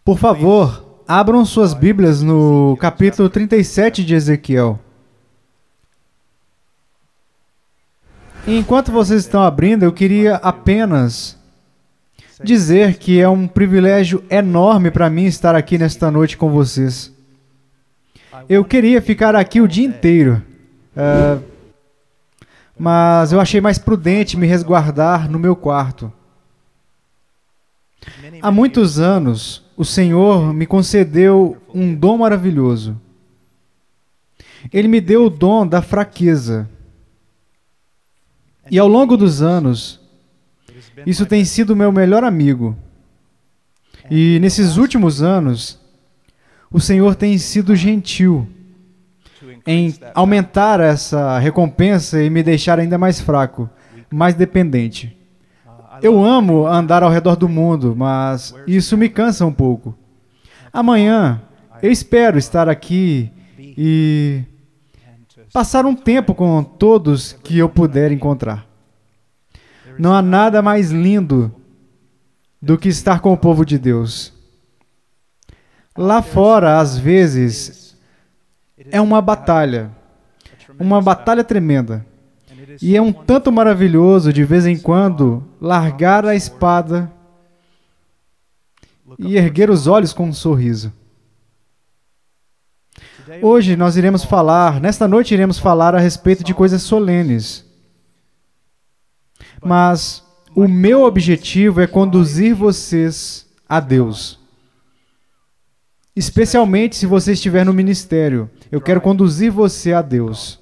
Por favor, abram suas Bíblias no capítulo 37 de Ezequiel. Enquanto vocês estão abrindo, eu queria apenas dizer que é um privilégio enorme para mim estar aqui nesta noite com vocês. Eu queria ficar aqui o dia inteiro, mas eu achei mais prudente me resguardar no meu quarto. Há muitos anos, o Senhor me concedeu um dom maravilhoso. Ele me deu o dom da fraqueza. E ao longo dos anos, isso tem sido o meu melhor amigo. E nesses últimos anos, o Senhor tem sido gentil em aumentar essa recompensa e me deixar ainda mais fraco, mais dependente. Eu amo andar ao redor do mundo, mas isso me cansa um pouco. Amanhã, eu espero estar aqui e passar um tempo com todos que eu puder encontrar. Não há nada mais lindo do que estar com o povo de Deus. Lá fora, às vezes, é uma batalha tremenda. E é um tanto maravilhoso, de vez em quando, largar a espada e erguer os olhos com um sorriso. Hoje nós iremos falar, nesta noite iremos falar a respeito de coisas solenes. Mas o meu objetivo é conduzir vocês a Deus. Especialmente se você estiver no ministério. Eu quero conduzir você a Deus.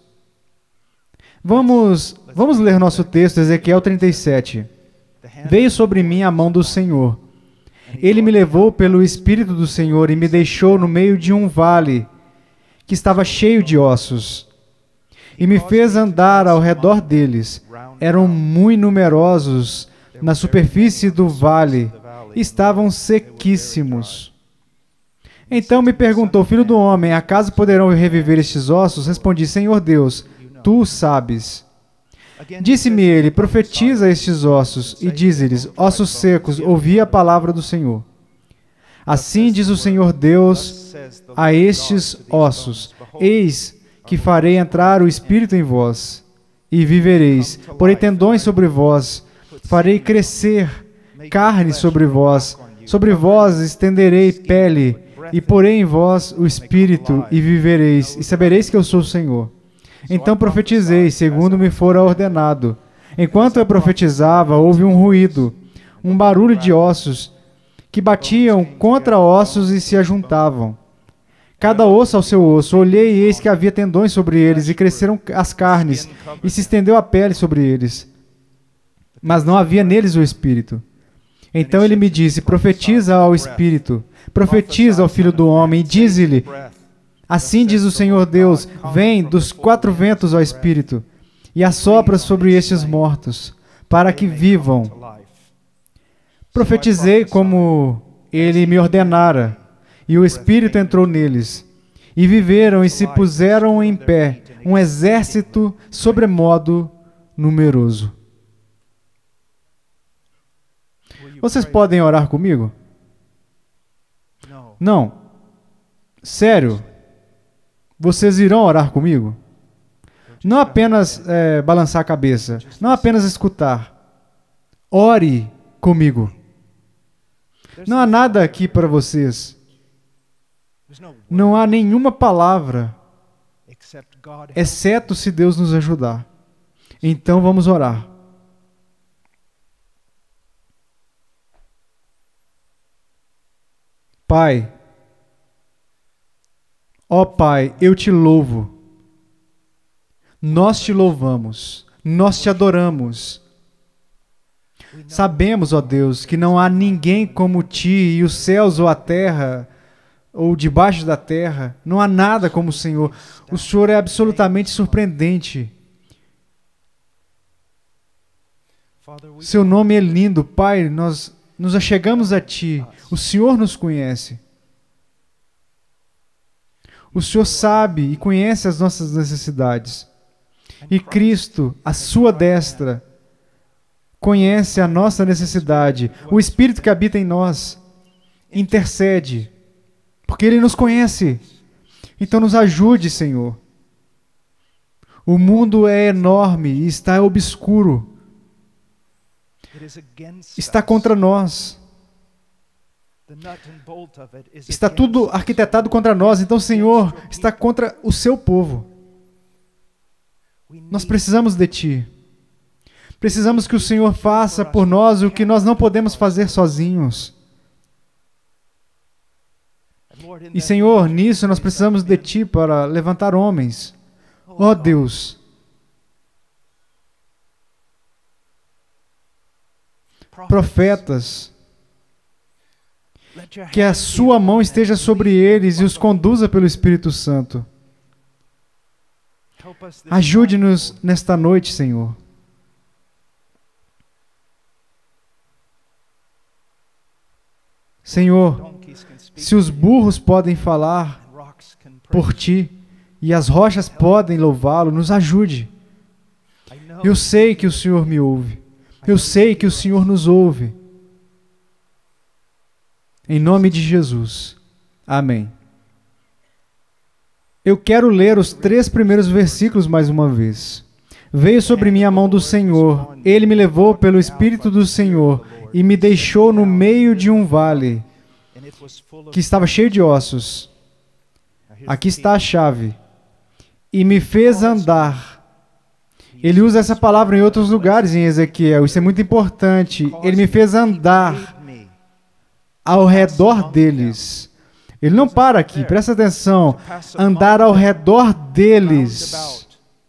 Vamos ler nosso texto, Ezequiel 37. Veio sobre mim a mão do Senhor. Ele me levou pelo Espírito do Senhor e me deixou no meio de um vale que estava cheio de ossos. E me fez andar ao redor deles. Eram muito numerosos na superfície do vale. Estavam sequíssimos. Então me perguntou, filho do homem, acaso poderão reviver estes ossos? Respondi, Senhor Deus, tu o sabes. Disse-me ele, profetiza estes ossos e dize-lhes, ossos secos, ouvi a palavra do Senhor. Assim diz o Senhor Deus a estes ossos, eis que farei entrar o Espírito em vós, e vivereis. Porei tendões sobre vós, farei crescer carne sobre vós estenderei pele, e porei em vós o Espírito, e vivereis, e sabereis que eu sou o Senhor. Então profetizei, segundo me fora ordenado. Enquanto eu profetizava, houve um ruído, um barulho de ossos, que batiam contra ossos e se ajuntavam. Cada osso ao seu osso. Olhei e eis que havia tendões sobre eles, e cresceram as carnes, e se estendeu a pele sobre eles. Mas não havia neles o Espírito. Então ele me disse, profetiza ao Espírito, profetiza ao Filho do Homem, e dize-lhe, assim diz o Senhor Deus, vem dos quatro ventos ao Espírito, e assopra sobre estes mortos, para que vivam. Profetizei como ele me ordenara, e o Espírito entrou neles, e viveram e se puseram em pé, um exército sobremodo numeroso. Vocês podem orar comigo? Não. Sério? Vocês irão orar comigo? Não apenas balançar a cabeça, não apenas escutar. Ore comigo. Não há nada aqui para vocês. Não há nenhuma palavra, exceto se Deus nos ajudar. Então vamos orar. Pai, ó Pai, eu te louvo. Nós te louvamos, nós te adoramos. Sabemos, ó Deus, que não há ninguém como ti, e os céus ou a terra, ou debaixo da terra, não há nada como o Senhor. O Senhor é absolutamente surpreendente. Seu nome é lindo, Pai, nós nos achegamos a ti. O Senhor nos conhece. O Senhor sabe e conhece as nossas necessidades. E Cristo, à sua destra, conhece a nossa necessidade. O Espírito que habita em nós, intercede, porque Ele nos conhece. Então nos ajude, Senhor. O mundo é enorme e está obscuro. Está contra nós. Está tudo arquitetado contra nós. Então, Senhor, está contra o seu povo. Nós precisamos de Ti. Precisamos que o Senhor faça por nós o que nós não podemos fazer sozinhos. E, Senhor, nisso nós precisamos de Ti para levantar homens. Ó Deus, profetas, que a Sua mão esteja sobre eles e os conduza pelo Espírito Santo. Ajude-nos nesta noite, Senhor. Senhor, se os burros podem falar por Ti e as rochas podem louvá-lo, nos ajude. Eu sei que o Senhor me ouve. Eu sei que o Senhor nos ouve. Em nome de Jesus. Amém. Eu quero ler os 3 primeiros versículos mais uma vez. Veio sobre mim a mão do Senhor, Ele me levou pelo Espírito do Senhor e me deixou no meio de um vale que estava cheio de ossos. Aqui está a chave. E me fez andar. Ele usa essa palavra em outros lugares em Ezequiel. Isso é muito importante. Ele me fez andar ao redor deles. Ele não para aqui, presta atenção. Andar ao redor deles.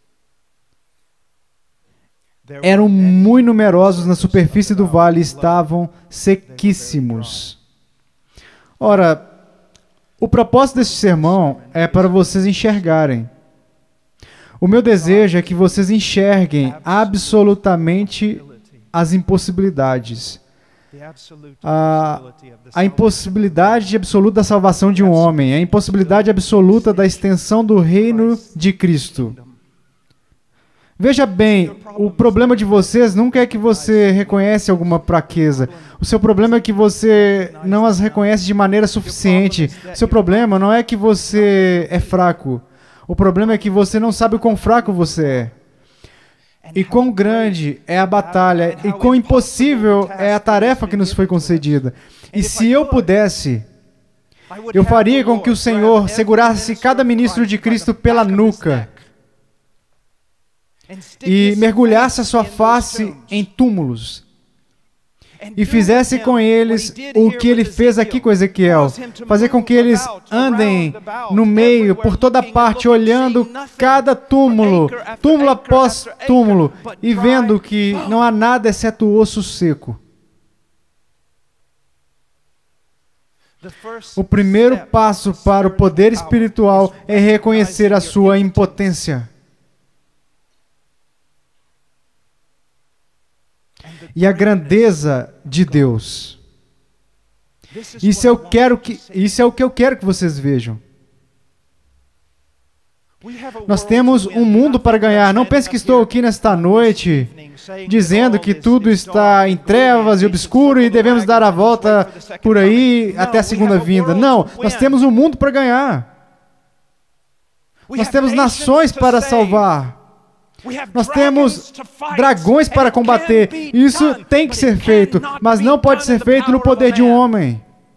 Eram muito numerosos na superfície do vale e estavam sequíssimos. Ora, o propósito deste sermão é para vocês enxergarem. O meu desejo é que vocês enxerguem absolutamente as impossibilidades. A impossibilidade absoluta da salvação de um homem, a impossibilidade absoluta da extensão do reino de Cristo. Veja bem, o problema de vocês nunca é que você reconhece alguma fraqueza. O seu problema é que você não as reconhece de maneira suficiente. O seu problema não é que você é fraco. O problema é que você não sabe o quão fraco você é. E quão grande é a batalha, e quão impossível é a tarefa que nos foi concedida. E se eu pudesse, eu faria com que o Senhor segurasse cada ministro de Cristo pela nuca e mergulhasse a sua face em túmulos e fizesse com eles o que ele fez aqui com Ezequiel, fazer com que eles andem no meio, por toda parte, olhando cada túmulo, túmulo após túmulo, e vendo que não há nada exceto o osso seco. O primeiro passo para o poder espiritual é reconhecer a sua impotência. E a grandeza de Deus. Isso é o que eu quero que vocês vejam. Nós temos um mundo para ganhar. Não pense que estou aqui nesta noite dizendo que tudo está em trevas e obscuro e devemos dar a volta por aí até a segunda vinda. Não, nós temos um mundo para ganhar. Nós temos nações para salvar. Nós temos dragões para combater. Isso tem que ser feito, mas não pode ser feito no poder de um homem.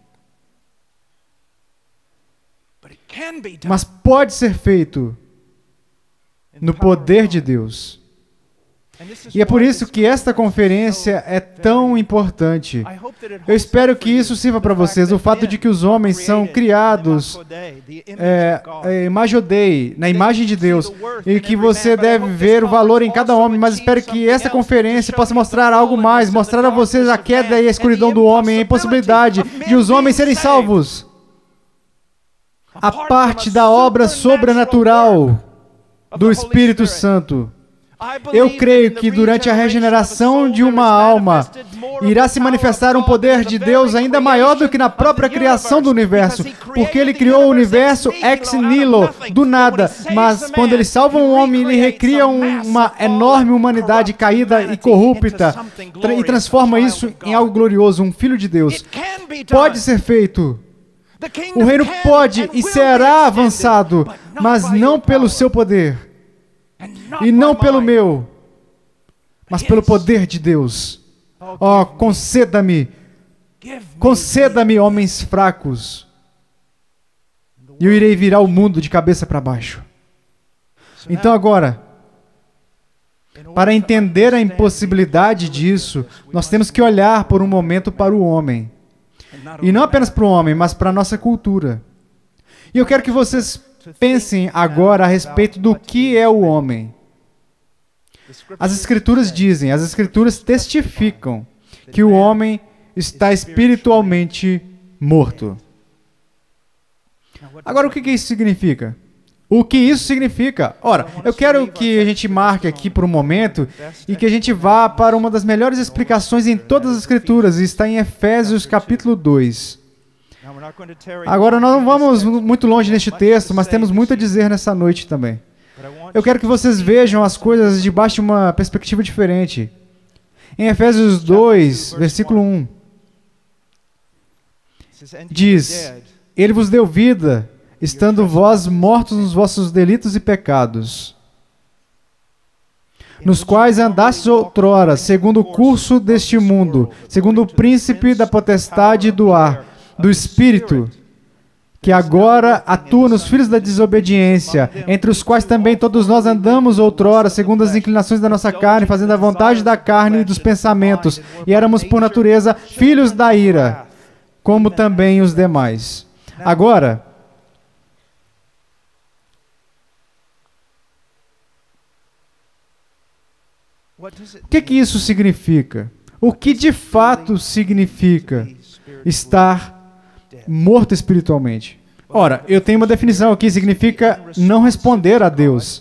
Mas pode ser feito no poder de Deus. E é por isso que esta conferência é tão importante. Eu espero que isso sirva para vocês. O fato de que os homens são criados Imagem Dei, na imagem de Deus, e que você deve ver o valor em cada homem, mas espero que esta conferência possa mostrar algo mais, mostrar a vocês a queda e a escuridão do homem, a impossibilidade de os homens serem salvos. A parte da obra sobrenatural do Espírito Santo. Eu creio que durante a regeneração de uma alma irá se manifestar um poder de Deus ainda maior do que na própria criação do universo, porque Ele criou o universo ex nihilo, do nada, mas quando Ele salva um homem, Ele recria uma enorme humanidade caída e corrupta e transforma isso em algo glorioso, um filho de Deus. pode ser feito. O reino pode e será avançado, mas não pelo seu poder, e não pelo meu, mas pelo poder de Deus. Oh, conceda-me, homens fracos, e eu irei virar o mundo de cabeça para baixo. Então agora, para entender a impossibilidade disso, nós temos que olhar por um momento para o homem. E não apenas para o homem, mas para a nossa cultura. E eu quero que vocês pensem agora a respeito do que é o homem. As Escrituras dizem, as Escrituras testificam que o homem está espiritualmente morto. Agora, o que isso significa? O que isso significa? Ora, eu quero que a gente marque aqui por um momento e que a gente vá para uma das melhores explicações em todas as Escrituras, e está em Efésios capítulo 2. Agora, nós não vamos muito longe neste texto, mas temos muito a dizer nessa noite também. Eu quero que vocês vejam as coisas debaixo de uma perspectiva diferente. Em Efésios 2, versículo 1, diz: Ele vos deu vida, estando vós mortos nos vossos delitos e pecados, nos quais andastes outrora, segundo o curso deste mundo, segundo o príncipe da potestade do ar, do espírito, que agora atua nos filhos da desobediência, entre os quais também todos nós andamos outrora, segundo as inclinações da nossa carne, fazendo a vontade da carne e dos pensamentos, e éramos por natureza filhos da ira, como também os demais. Agora, o que isso significa? O que de fato significa estar morto espiritualmente? Ora, eu tenho uma definição aqui, significa não responder a Deus.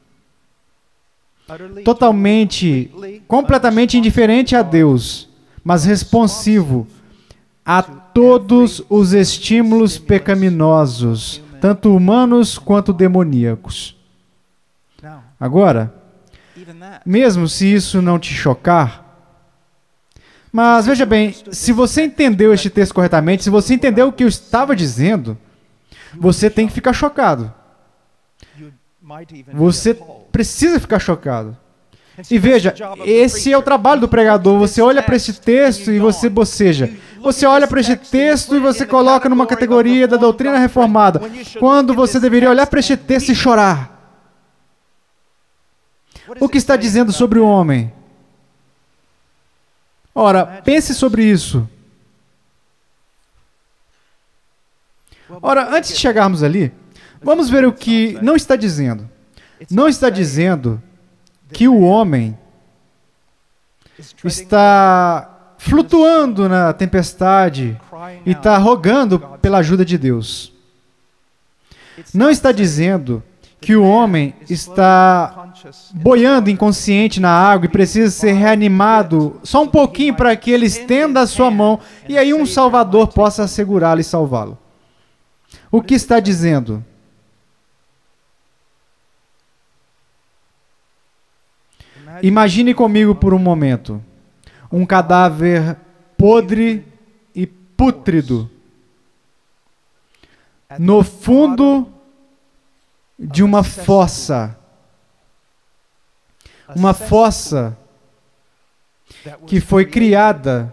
Totalmente, completamente indiferente a Deus, mas responsivo a todos os estímulos pecaminosos, tanto humanos quanto demoníacos. Agora, mesmo se isso não te chocar, mas veja bem, se você entendeu este texto corretamente, se você entendeu o que eu estava dizendo, você tem que ficar chocado. Você precisa ficar chocado. E veja, esse é o trabalho do pregador. Você olha para este texto e você boceja. Você olha para este texto e você coloca numa categoria da doutrina reformada, quando você deveria olhar para este texto e chorar. O que está dizendo sobre o homem? Ora, pense sobre isso. Ora, antes de chegarmos ali, vamos ver o que não está dizendo. Não está dizendo que o homem está flutuando na tempestade e está rogando pela ajuda de Deus. Não está dizendo que o homem está boiando inconsciente na água e precisa ser reanimado só um pouquinho para que ele estenda a sua mão e aí um Salvador possa segurá-lo e salvá-lo. O que está dizendo? Imagine comigo por um momento um cadáver podre e pútrido no fundo de uma fossa. Uma fossa que foi criada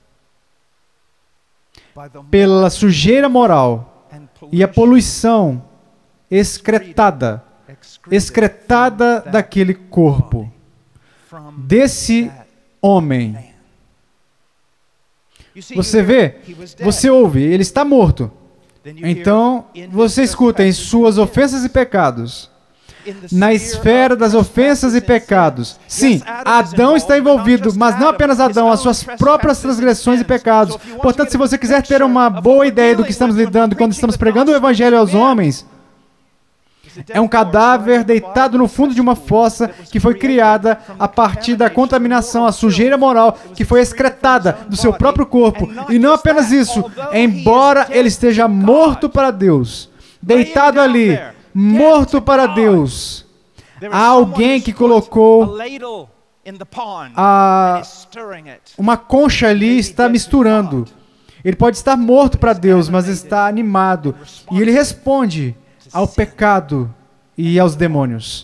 pela sujeira moral e a poluição excretada daquele corpo, desse homem. Você vê, você ouve, ele está morto. Então, você escuta em suas ofensas e pecados, na esfera das ofensas e pecados. Sim, Adão está envolvido, mas não apenas Adão, as suas próprias transgressões e pecados. Portanto, se você quiser ter uma boa ideia do que estamos lidando quando estamos pregando o Evangelho aos homens, é um cadáver deitado no fundo de uma fossa que foi criada a partir da contaminação, a sujeira moral que foi excretada do seu próprio corpo. E não apenas isso, embora ele esteja morto para Deus, deitado ali, morto para Deus, há alguém que colocou uma concha ali e está misturando. Ele pode estar morto para Deus, mas está animado. E ele responde ao pecado e aos demônios.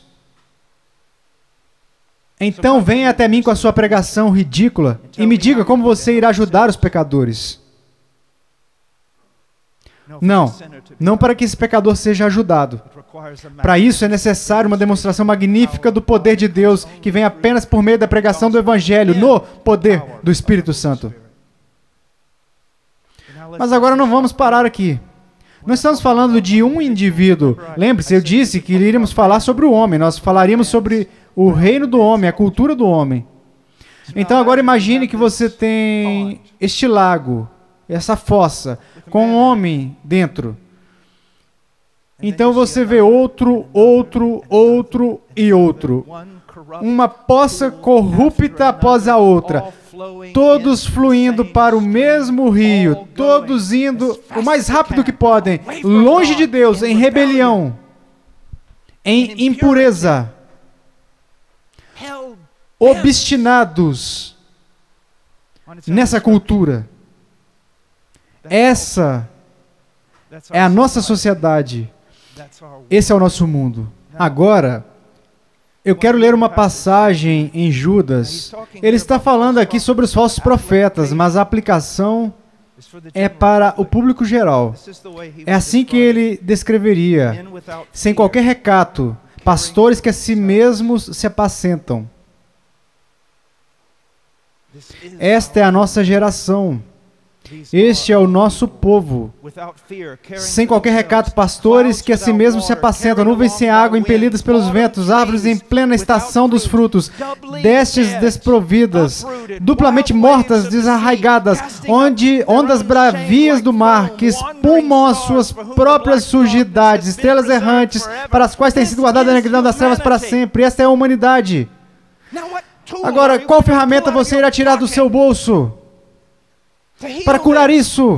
Então venha até mim com a sua pregação ridícula e me diga como você irá ajudar os pecadores. Não para que esse pecador seja ajudado. Para isso é necessário uma demonstração magnífica do poder de Deus que vem apenas por meio da pregação do Evangelho, no poder do Espírito Santo. Mas agora não vamos parar aqui. Nós estamos falando de um indivíduo. Lembre-se, eu disse que iríamos falar sobre o homem. Nós falaríamos sobre o reino do homem, a cultura do homem. Então agora imagine que você tem este lago, essa fossa, com um homem dentro. Então você vê outro e outro. Uma poça corrupta após a outra. Todos fluindo para o mesmo rio. Todos indo o mais rápido que podem. Longe de Deus, em rebelião. Em impureza. Obstinados nessa cultura. Essa é a nossa sociedade. Esse é o nosso mundo. Agora, eu quero ler uma passagem em Judas. Ele está falando aqui sobre os falsos profetas, mas a aplicação é para o público geral. É assim que ele descreveria, sem qualquer recato, pastores que a si mesmos se apacentam. Esta é a nossa geração. Este é o nosso povo. Sem qualquer recato, pastores que a si mesmos se apacentam, nuvens sem água, impelidas pelos ventos, árvores em plena estação dos frutos, destes desprovidas, duplamente mortas, desarraigadas, ondas bravias do mar, que espumam as suas próprias sujidades, estrelas errantes, para as quais tem sido guardada a negridão das trevas para sempre. Esta é a humanidade. Agora, qual ferramenta você irá tirar do seu bolso para curar isso?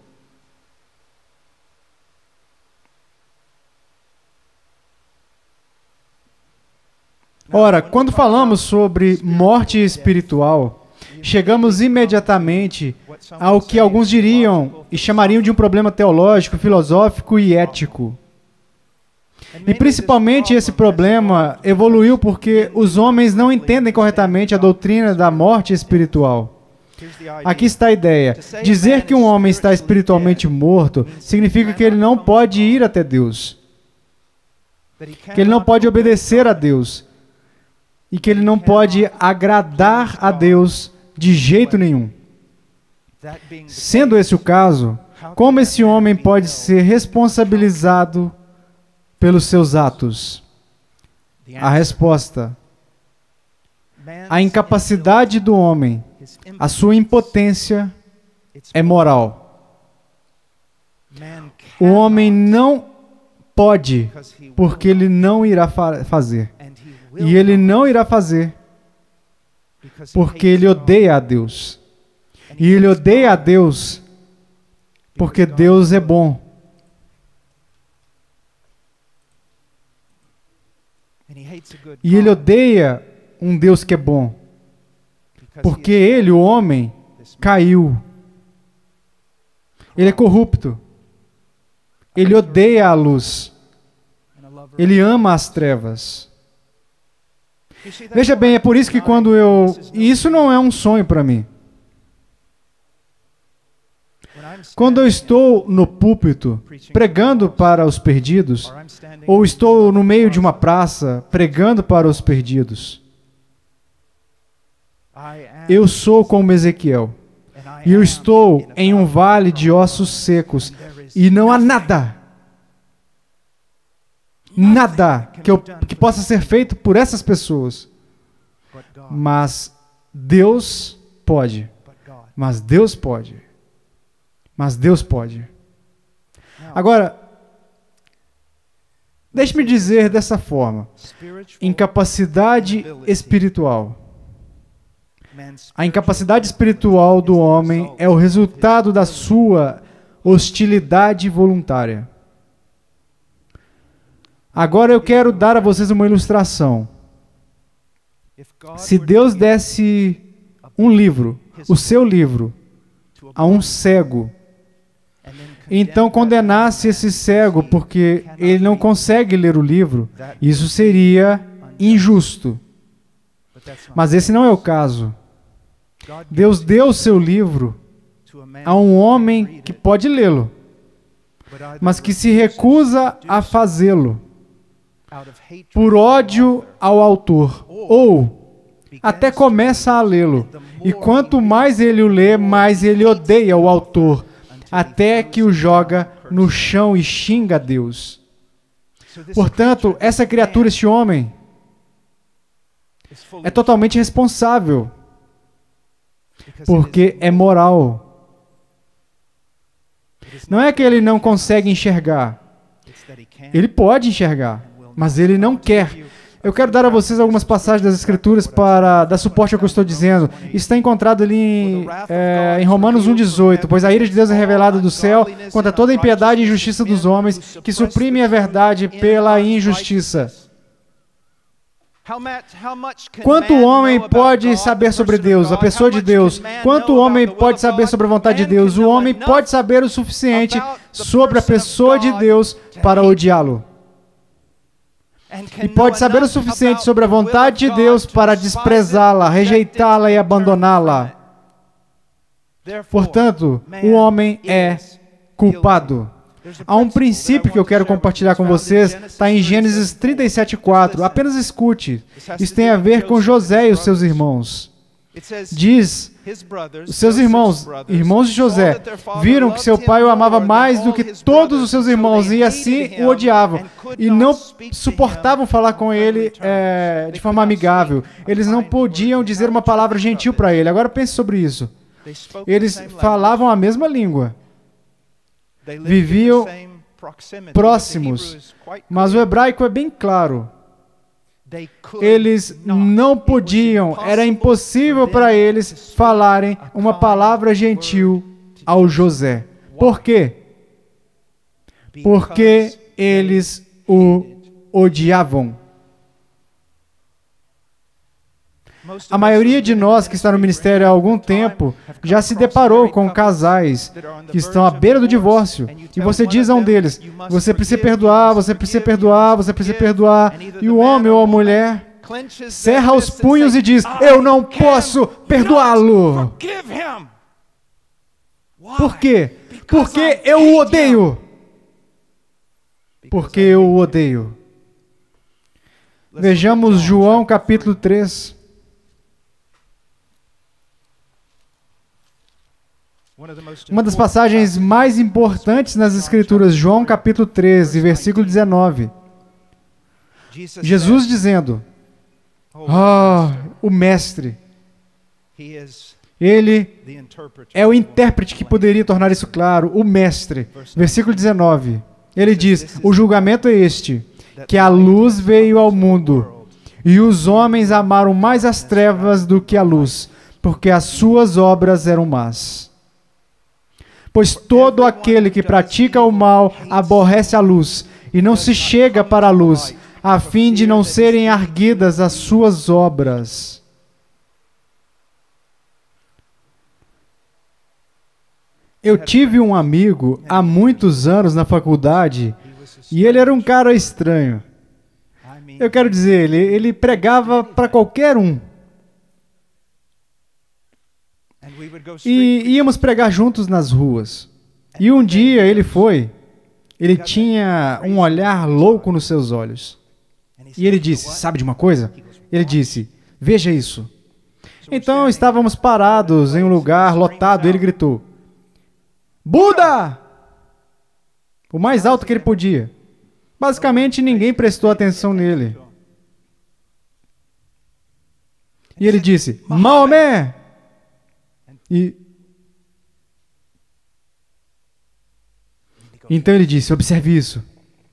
Ora, quando falamos sobre morte espiritual, chegamos imediatamente ao que alguns diriam e chamariam de um problema teológico, filosófico e ético. E principalmente esse problema evoluiu porque os homens não entendem corretamente a doutrina da morte espiritual. Aqui está a ideia. Dizer que um homem está espiritualmente morto significa que ele não pode ir até Deus. Que ele não pode obedecer a Deus. E que ele não pode agradar a Deus de jeito nenhum. Sendo esse o caso, como esse homem pode ser responsabilizado pelos seus atos? A resposta: a incapacidade do homem, a sua impotência é moral. O homem não pode, porque ele não irá fazer. E ele não irá fazer, porque ele odeia a Deus. E ele odeia a Deus, porque Deus é bom. E ele odeia um Deus que é bom, porque ele, o homem, caiu. Ele é corrupto. Ele odeia a luz. Ele ama as trevas. Veja bem, é por isso que quando e isso não é um sonho para mim. Quando eu estou no púlpito pregando para os perdidos, ou estou no meio de uma praça pregando para os perdidos, eu sou como Ezequiel. E eu estou em um vale de ossos secos e não há nada que possa ser feito por essas pessoas. Mas Deus pode. Mas Deus pode. Mas Deus pode. Agora, deixe-me dizer dessa forma: incapacidade espiritual. A incapacidade espiritual do homem é o resultado da sua hostilidade voluntária. Agora eu quero dar a vocês uma ilustração. Se Deus desse um livro, o seu livro, a um cego. Então condenasse esse cego porque ele não consegue ler o livro, isso seria injusto. Mas esse não é o caso. Deus deu o seu livro a um homem que pode lê-lo, mas que se recusa a fazê-lo por ódio ao autor, ou até começa a lê-lo, e quanto mais ele o lê, mais ele odeia o autor, até que o joga no chão e xinga a Deus. Portanto, essa criatura, este homem, é totalmente responsável, porque é moral. Não é que ele não consegue enxergar. Ele pode enxergar, mas ele não quer. Eu quero dar a vocês algumas passagens das Escrituras para dar suporte ao que eu estou dizendo. Isso está encontrado ali em Romanos 1,18. Pois a ira de Deus é revelada do céu contra toda a impiedade e injustiça dos homens, que suprimem a verdade pela injustiça. Quanto o homem pode saber sobre Deus, a pessoa de Deus? Quanto o homem pode saber sobre a vontade de Deus? O homem pode saber o suficiente sobre a pessoa de Deus para odiá-lo. E pode saber o suficiente sobre a vontade de Deus para desprezá-la, rejeitá-la e abandoná-la. Portanto, o homem é culpado. Há um princípio que eu quero compartilhar com vocês, está em Gênesis 37:4. Apenas escute. Isso tem a ver com José e os seus irmãos. Diz, os seus irmãos de José, viram que seu pai o amava mais do que todos os seus irmãos e assim o odiavam. E não suportavam falar com ele de forma amigável. Eles não podiam dizer uma palavra gentil para ele. Agora pense sobre isso. Eles falavam a mesma língua. Viviam próximos. Mas o hebraico é bem claro. Eles não podiam, era impossível para eles falarem uma palavra gentil ao José. Por quê? Porque eles o odiavam. A maioria de nós que está no ministério há algum tempo já se deparou com casais que estão à beira do divórcio. E você diz a um deles, você precisa perdoar, você precisa perdoar, você precisa perdoar. E o homem ou a mulher cerra os punhos e diz, eu não posso perdoá-lo. Por quê? Porque eu o odeio. Porque eu o odeio. Vejamos João capítulo 3. Uma das passagens mais importantes nas Escrituras, João capítulo 13, versículo 19. Jesus dizendo, o Mestre, ele é o intérprete que poderia tornar isso claro, o Mestre. Versículo 19, ele diz, o julgamento é este, que a luz veio ao mundo, e os homens amaram mais as trevas do que a luz, porque as suas obras eram más. Pois todo aquele que pratica o mal aborrece a luz, e não se chega para a luz, a fim de não serem arguidas as suas obras. Eu tive um amigo há muitos anos na faculdade, e ele era um cara estranho. Eu quero dizer, ele pregava para qualquer um. E íamos pregar juntos nas ruas. E um dia ele tinha um olhar louco nos seus olhos. E ele disse, sabe de uma coisa? Ele disse, veja isso. Então estávamos parados em um lugar lotado e ele gritou, Buda! O mais alto que ele podia. Basicamente ninguém prestou atenção nele. E ele disse, Maomé! Então ele disse, observe isso.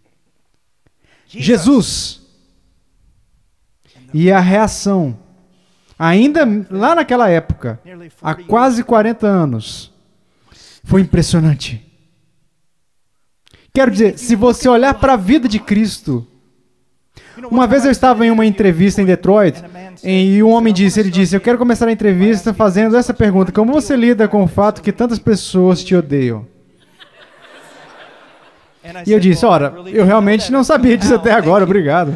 Jesus. E a reação, ainda lá naquela época, há quase 40 anos, foi impressionante. Quero dizer, se você olhar para a vida de Cristo, Uma vez eu estava em uma entrevista em Detroit e um homem disse, eu quero começar a entrevista fazendo essa pergunta: como você lida com o fato que tantas pessoas te odeiam? E eu disse, ora, eu realmente não sabia disso até agora, obrigado.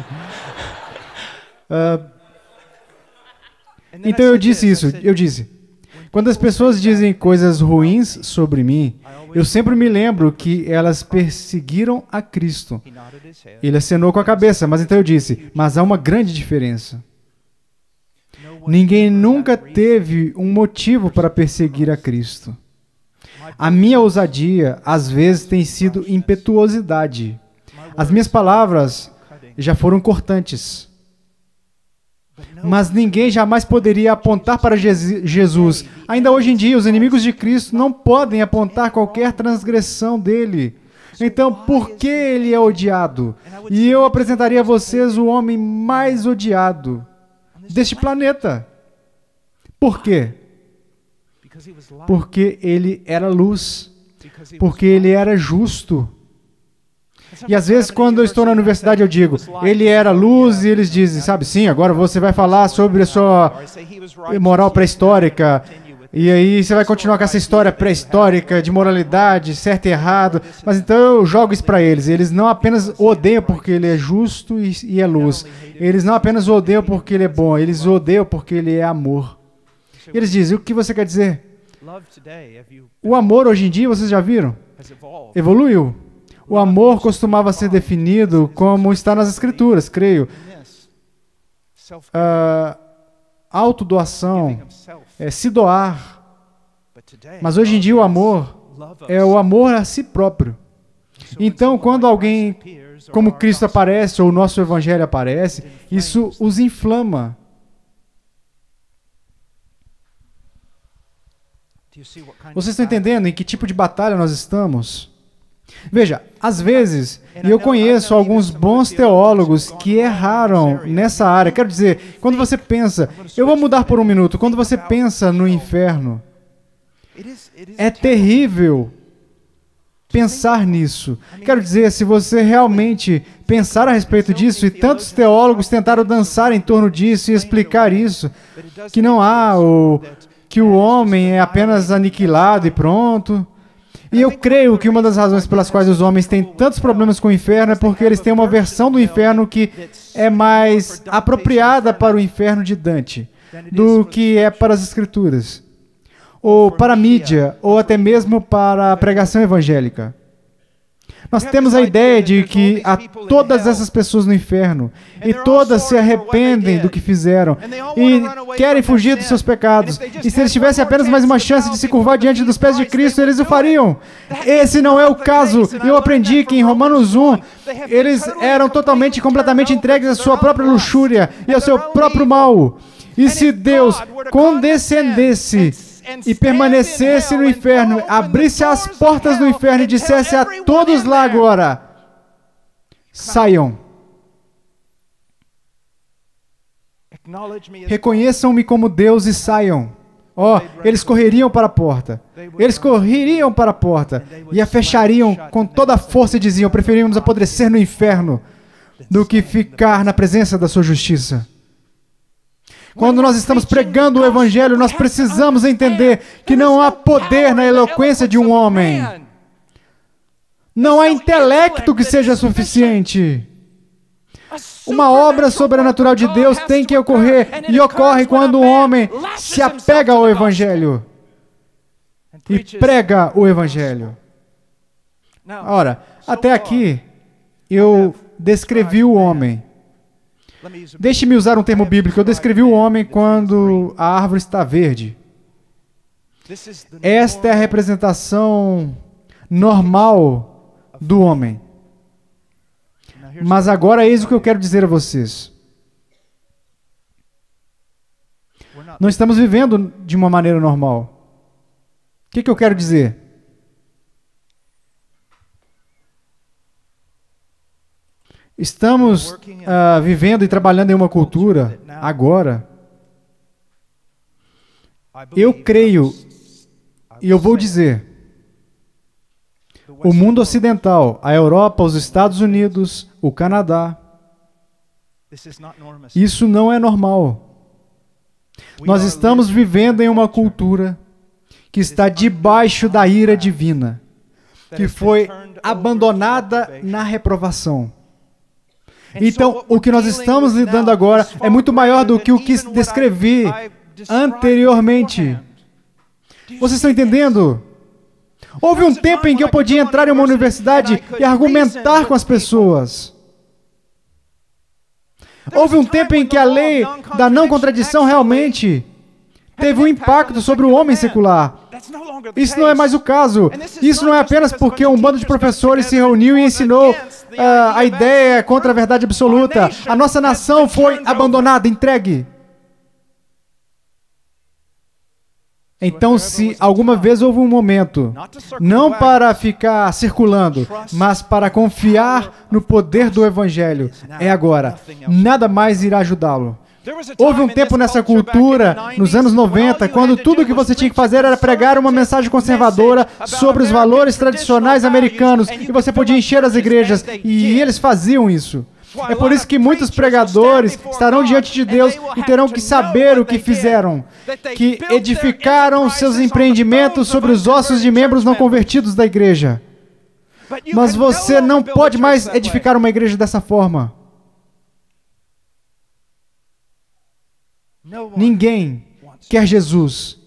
Então eu disse, quando as pessoas dizem coisas ruins sobre mim, eu sempre me lembro que elas perseguiram a Cristo. Ele acenou com a cabeça, mas então eu disse, mas há uma grande diferença. Ninguém nunca teve um motivo para perseguir a Cristo. A minha ousadia, às vezes, tem sido impetuosidade. As minhas palavras já foram cortantes. Mas ninguém jamais poderia apontar para Jesus. Ainda hoje em dia, os inimigos de Cristo não podem apontar qualquer transgressão dele. Então, por que ele é odiado? E eu apresentaria a vocês o homem mais odiado deste planeta. Por quê? Porque ele era luz. Porque ele era justo. E às vezes, quando eu estou na universidade, eu digo, ele era luz, e eles dizem, sabe, sim, agora você vai falar sobre a sua moral pré-histórica, e aí você vai continuar com essa história pré-histórica de moralidade, certo e errado, mas então eu jogo isso para eles. Eles não apenas o odeiam porque ele é justo e é luz, eles não apenas o odeiam porque ele é bom, eles o odeiam porque ele é amor. E eles dizem, o que você quer dizer? O amor hoje em dia, vocês já viram? Evoluiu. O amor costumava ser definido como está nas Escrituras, creio. Autodoação, se doar. Mas hoje em dia o amor é o amor a si próprio. Então, quando alguém como Cristo aparece, ou o nosso Evangelho aparece, isso os inflama. Vocês estão entendendo em que tipo de batalha nós estamos? Veja, às vezes, e eu conheço alguns bons teólogos que erraram nessa área. Quero dizer, quando você pensa, eu vou mudar por um minuto, quando você pensa no inferno, é terrível pensar nisso. Quero dizer, se você realmente pensar a respeito disso, e tantos teólogos tentaram dançar em torno disso e explicar isso, que não há, ou que o homem é apenas aniquilado e pronto. E eu creio que uma das razões pelas quais os homens têm tantos problemas com o inferno é porque eles têm uma versão do inferno que é mais apropriada para o inferno de Dante do que é para as Escrituras, ou para a mídia, ou até mesmo para a pregação evangélica. Nós temos a ideia de que há todas essas pessoas no inferno, e todas se arrependem do que fizeram, e querem fugir dos seus pecados. E se eles tivessem apenas mais uma chance de se curvar diante dos pés de Cristo, eles o fariam. Esse não é o caso. Eu aprendi que em Romanos 1, eles eram totalmente e completamente entregues à sua própria luxúria e ao seu próprio mal. E se Deus condescendesse e permanecesse no inferno, abrisse as portas do inferno e dissesse a todos lá agora, saiam. Reconheçam-me como Deus e saiam. Eles correriam para a porta. Eles correriam para a porta e a fechariam com toda a força e diziam, preferimos apodrecer no inferno do que ficar na presença da sua justiça. Quando nós estamos pregando o Evangelho, nós precisamos entender que não há poder na eloquência de um homem. Não há intelecto que seja suficiente. Uma obra sobrenatural de Deus tem que ocorrer, e ocorre quando um homem se apega ao Evangelho e prega o Evangelho. Ora, até aqui, eu descrevi o homem. Deixe-me usar um termo bíblico. Eu descrevi o homem quando a árvore está verde. Esta é a representação normal do homem. Mas agora eis o que eu quero dizer a vocês. Não estamos vivendo de uma maneira normal. O que eu quero dizer? Estamos vivendo e trabalhando em uma cultura, agora. Eu creio, e eu vou dizer, o mundo ocidental, a Europa, os Estados Unidos, o Canadá, Isso não é normal. Nós estamos vivendo em uma cultura que está debaixo da ira divina, que foi abandonada na reprovação. Então, o que nós estamos lidando agora é muito maior do que o que descrevi anteriormente. Vocês estão entendendo? Houve um tempo em que eu podia entrar em uma universidade e argumentar com as pessoas. Houve um tempo em que a lei da não contradição realmente teve um impacto sobre o homem secular. Isso não é mais o caso. Isso não é apenas porque um bando de professores se reuniu e ensinou a ideia contra a verdade absoluta. A nossa nação foi abandonada, entregue. Então, se alguma vez houve um momento, não para ficar circulando, mas para confiar no poder do Evangelho, é agora. Nada mais irá ajudá-lo. Houve um tempo nessa cultura, nos anos 90, quando tudo o que você tinha que fazer era pregar uma mensagem conservadora sobre os valores tradicionais americanos, e você podia encher as igrejas, e eles faziam isso. É por isso que muitos pregadores estarão diante de Deus e terão que saber o que fizeram, que edificaram seus empreendimentos sobre os ossos de membros não convertidos da igreja. Mas você não pode mais edificar uma igreja dessa forma. Ninguém quer Jesus,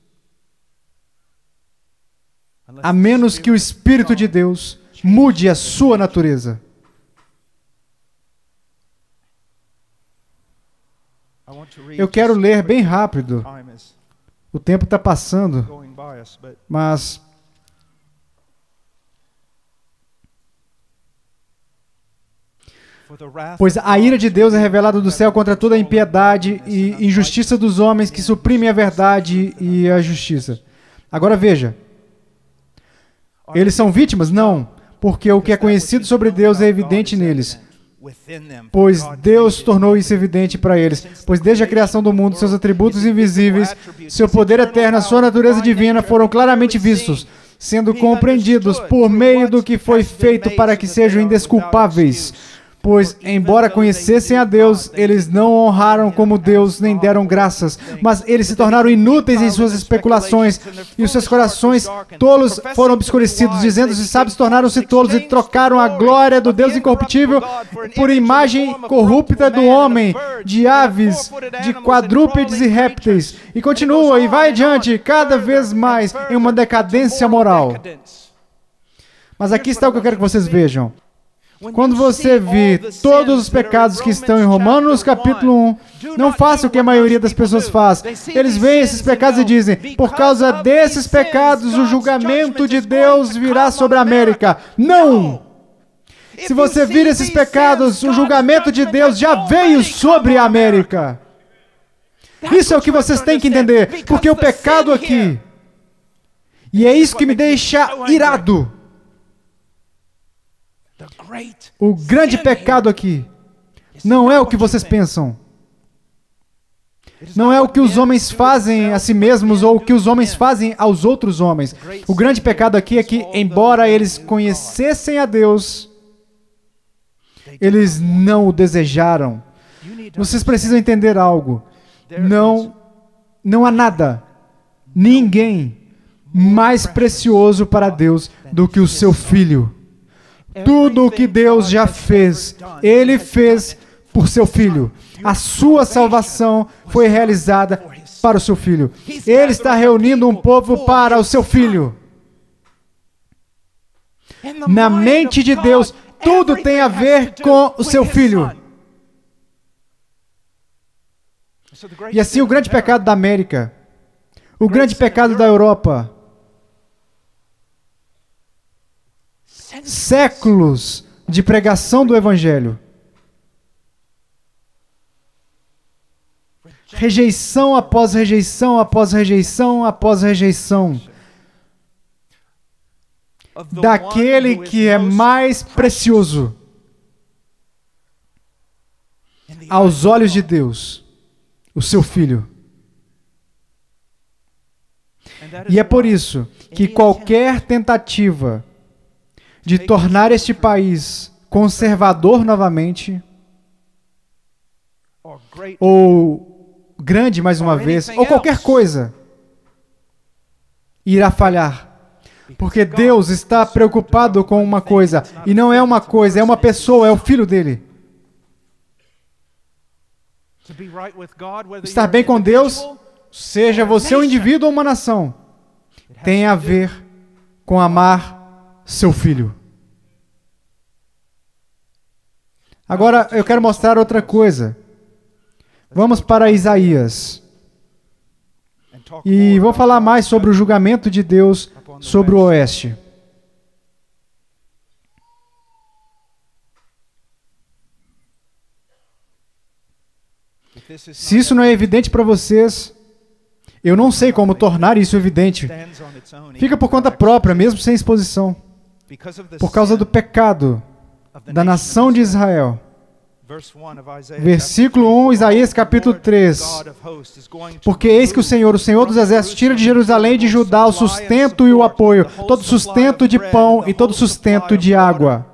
a menos que o Espírito de Deus mude a sua natureza. Eu quero ler bem rápido. O tempo está passando, mas... Pois a ira de Deus é revelada do céu contra toda a impiedade e injustiça dos homens que suprimem a verdade e a justiça. Agora veja. Eles são vítimas? Não, porque o que é conhecido sobre Deus é evidente neles. Pois Deus tornou isso evidente para eles. Pois desde a criação do mundo, seus atributos invisíveis, seu poder eterno, a sua natureza divina foram claramente vistos, sendo compreendidos por meio do que foi feito para que sejam indesculpáveis. Pois, embora conhecessem a Deus, eles não o honraram como Deus, nem deram graças, mas eles se tornaram inúteis em suas especulações, e os seus corações tolos foram obscurecidos, dizendo-se sábios, tornaram-se tolos, e trocaram a glória do Deus incorruptível por imagem corrupta do homem, de aves, de quadrúpedes e répteis, e continua, e vai adiante, cada vez mais, em uma decadência moral. Mas aqui está o que eu quero que vocês vejam. Quando você vê todos os pecados que estão em Romanos capítulo 1, não faça o que a maioria das pessoas faz. Eles veem esses pecados e dizem, por causa desses pecados, o julgamento de Deus virá sobre a América. Não! Se você vir esses pecados, o julgamento de Deus já veio sobre a América. Isso é o que vocês têm que entender, porque o pecado aqui, e é isso que me deixa irado, o grande pecado aqui não é o que vocês pensam. Não é o que os homens fazem a si mesmos ou o que os homens fazem aos outros homens. O grande pecado aqui é que, embora eles conhecessem a Deus, eles não o desejaram. Vocês precisam entender algo. Não há nada, ninguém mais precioso para Deus do que o seu Filho. Tudo o que Deus já fez, Ele fez por seu Filho. A sua salvação foi realizada para o seu Filho. Ele está reunindo um povo para o seu Filho. Na mente de Deus, tudo tem a ver com o seu Filho. E assim o grande pecado da América, o grande pecado da Europa, séculos de pregação do Evangelho, rejeição após rejeição, após rejeição, após rejeição, daquele que é mais precioso aos olhos de Deus, o seu Filho. E é por isso que qualquer tentativa de tornar este país conservador novamente ou grande mais uma vez, ou qualquer coisa, irá falhar. Porque Deus está preocupado com uma coisa, e não é uma coisa, é uma pessoa, é o Filho dele. Estar bem com Deus, seja você um indivíduo ou uma nação, tem a ver com amar seu Filho. Agora, eu quero mostrar outra coisa. Vamos para Isaías. E vou falar mais sobre o julgamento de Deus sobre o oeste. Se isso não é evidente para vocês, eu não sei como tornar isso evidente. Fica por conta própria, mesmo sem exposição. Por causa do pecado da nação de Israel. Versículo 1, Isaías capítulo 3. Porque eis que o Senhor dos Exércitos, tira de Jerusalém e de Judá o sustento e o apoio, todo sustento de pão e todo sustento de água.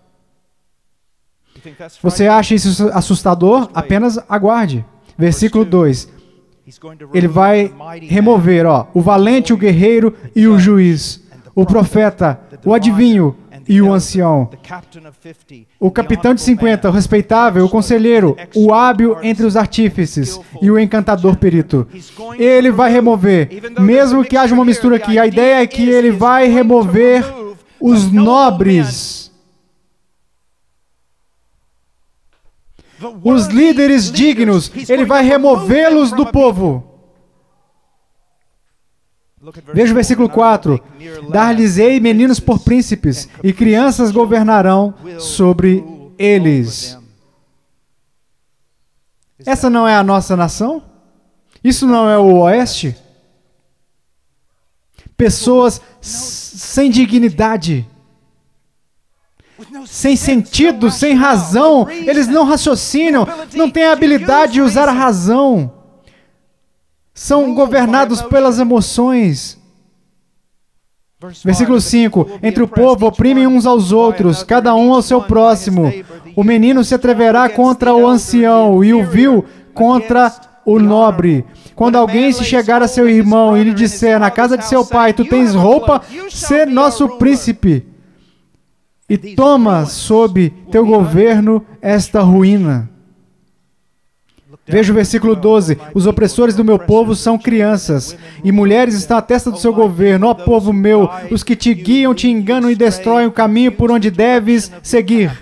Você acha isso assustador? Apenas aguarde. Versículo 2. Ele vai remover, o valente, o guerreiro e o juiz, o profeta, o adivinho e o ancião, o capitão de 50, o respeitável, o conselheiro, o hábil entre os artífices e o encantador perito. Ele vai remover, mesmo que haja uma mistura aqui, a ideia é que ele vai remover os nobres, os líderes dignos, ele vai removê-los do povo. Veja o versículo 4. Dar-lhes-ei meninos por príncipes, e crianças governarão sobre eles. Essa não é a nossa nação? Isso não é o oeste? Pessoas sem dignidade, sem sentido, sem razão. Eles não raciocinam, não têm a habilidade de usar a razão. São governados pelas emoções. Versículo 5. Entre o povo oprimem uns aos outros, cada um ao seu próximo. O menino se atreverá contra o ancião e o vil contra o nobre. Quando alguém se chegar a seu irmão e lhe disser, na casa de seu pai, tu tens roupa, sê nosso príncipe, e toma sob teu governo esta ruína. Veja o versículo 12. Os opressores do meu povo são crianças, e mulheres estão à testa do seu governo. Ó povo meu, os que te guiam te enganam e destroem o caminho por onde deves seguir.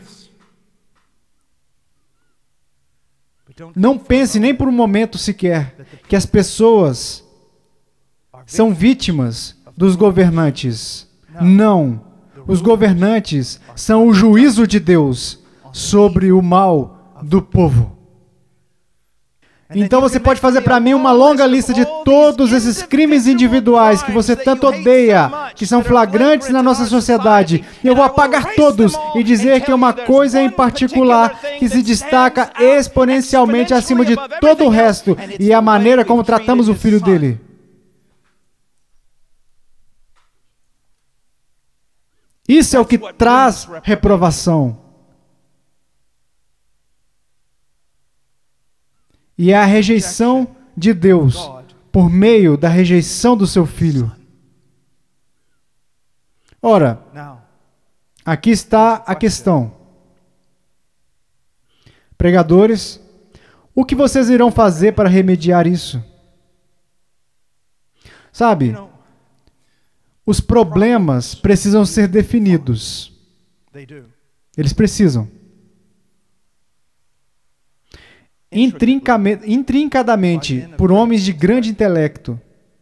Não pense nem por um momento sequer que as pessoas são vítimas dos governantes. Não. Os governantes são o juízo de Deus sobre o mal do povo. Então você pode fazer para mim uma longa lista de todos esses crimes individuais que você tanto odeia, que são flagrantes na nossa sociedade. E eu vou apagar todos e dizer que é uma coisa em particular que se destaca exponencialmente acima de todo o resto, e é a maneira como tratamos o filho dele. Isso é o que traz reprovação. E é a rejeição de Deus por meio da rejeição do seu Filho. Ora, aqui está a questão. Pregadores, o que vocês irão fazer para remediar isso? Sabe, os problemas precisam ser definidos. Eles precisam. Intrincadamente, por homens de grande intelecto,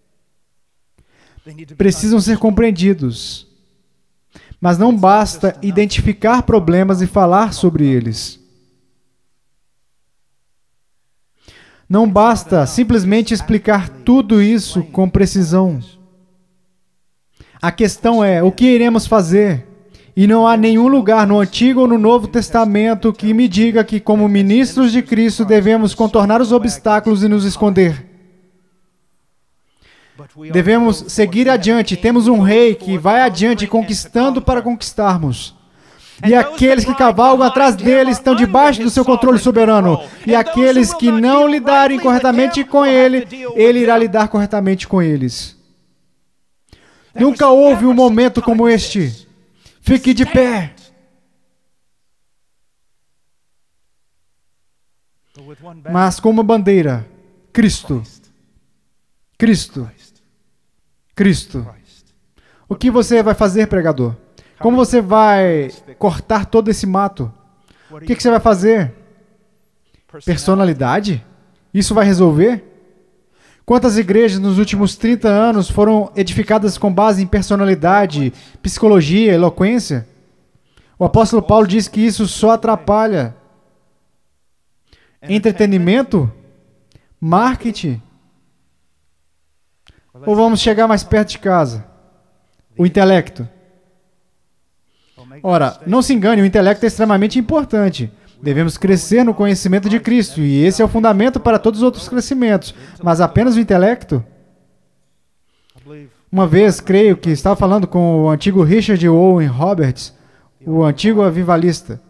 precisam ser compreendidos. Mas não basta identificar problemas e falar sobre eles. Não basta simplesmente explicar tudo isso com precisão. A questão é, o que iremos fazer? E não há nenhum lugar no Antigo ou no Novo Testamento que me diga que, como ministros de Cristo, devemos contornar os obstáculos e nos esconder. Devemos seguir adiante. Temos um rei que vai adiante, conquistando para conquistarmos. E aqueles que cavalgam atrás dele estão debaixo do seu controle soberano. E aqueles que não lidarem corretamente com ele, ele irá lidar corretamente com eles. Nunca houve um momento como este. Fique de pé. Mas com uma bandeira: Cristo. Cristo. Cristo. O que você vai fazer, pregador? Como você vai cortar todo esse mato? O que você vai fazer? Personalidade? Isso vai resolver? Quantas igrejas nos últimos 30 anos foram edificadas com base em personalidade, psicologia, eloquência? O apóstolo Paulo diz que isso só atrapalha. Entretenimento? Marketing? Ou vamos chegar mais perto de casa? O intelecto. Ora, não se engane, o intelecto é extremamente importante. Devemos crescer no conhecimento de Cristo, e esse é o fundamento para todos os outros crescimentos. Mas apenas o intelecto? Uma vez, creio que estava falando com o antigo Richard Owen Roberts, o antigo avivalista.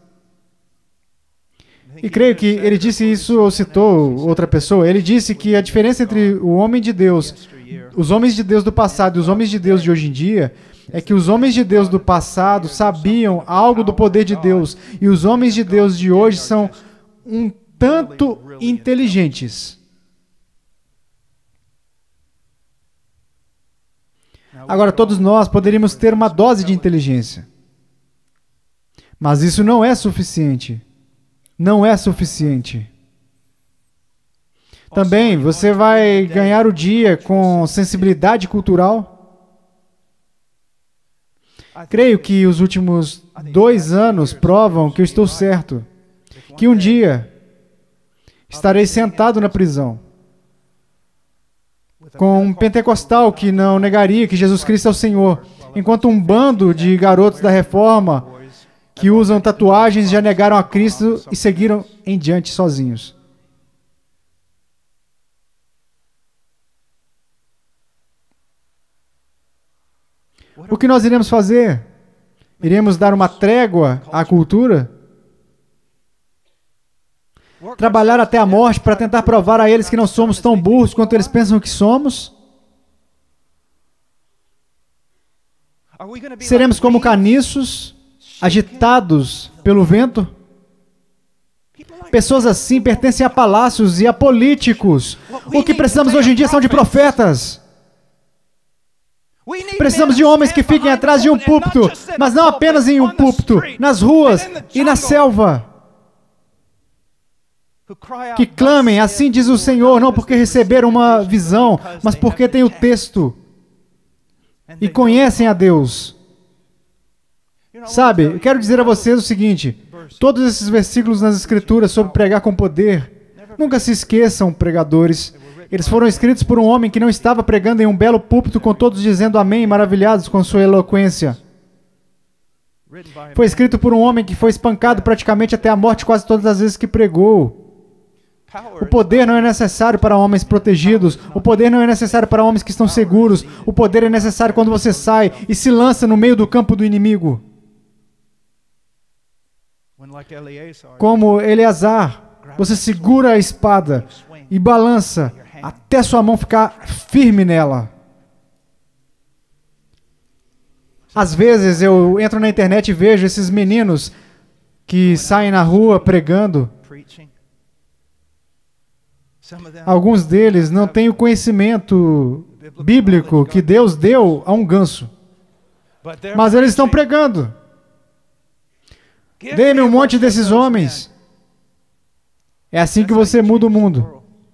E creio que ele disse isso, ou citou outra pessoa. Ele disse que a diferença entre o homem de Deus, os homens de Deus do passado e os homens de Deus de hoje em dia, é que os homens de Deus do passado sabiam algo do poder de Deus, e os homens de Deus de hoje são um tanto inteligentes. Agora, todos nós poderíamos ter uma dose de inteligência, mas isso não é suficiente. Não é suficiente. Também, você vai ganhar o dia com sensibilidade cultural? Creio que os últimos 2 anos provam que eu estou certo. Que um dia estarei sentado na prisão com um pentecostal que não negaria que Jesus Cristo é o Senhor, enquanto um bando de garotos da Reforma que usam tatuagens já negaram a Cristo e seguiram em diante sozinhos. O que nós iremos fazer? Iremos dar uma trégua à cultura? Trabalhar até a morte para tentar provar a eles que não somos tão burros quanto eles pensam que somos? Seremos como caniços, agitados pelo vento? Pessoas assim pertencem a palácios e a políticos. O que precisamos hoje em dia são de profetas. Precisamos de homens que fiquem atrás de um púlpito, mas não apenas em um púlpito, nas ruas e na selva. Que clamem, assim diz o Senhor, não porque receberam uma visão, mas porque têm o texto e conhecem a Deus. Sabe, eu quero dizer a vocês o seguinte: todos esses versículos nas Escrituras sobre pregar com poder, nunca se esqueçam, pregadores, eles foram escritos por um homem que não estava pregando em um belo púlpito com todos dizendo amém, maravilhados com sua eloquência. Foi escrito por um homem que foi espancado praticamente até a morte quase todas as vezes que pregou. O poder não é necessário para homens protegidos. O poder não é necessário para homens que estão seguros. O poder é necessário quando você sai e se lança no meio do campo do inimigo. Como Eleazar, você segura a espada e balança até sua mão ficar firme nela. Às vezes eu entro na internet e vejo esses meninos que saem na rua pregando. Alguns deles não têm o conhecimento bíblico que Deus deu a um ganso. Mas eles estão pregando. Dê-me um monte desses homens. É assim que você muda o mundo.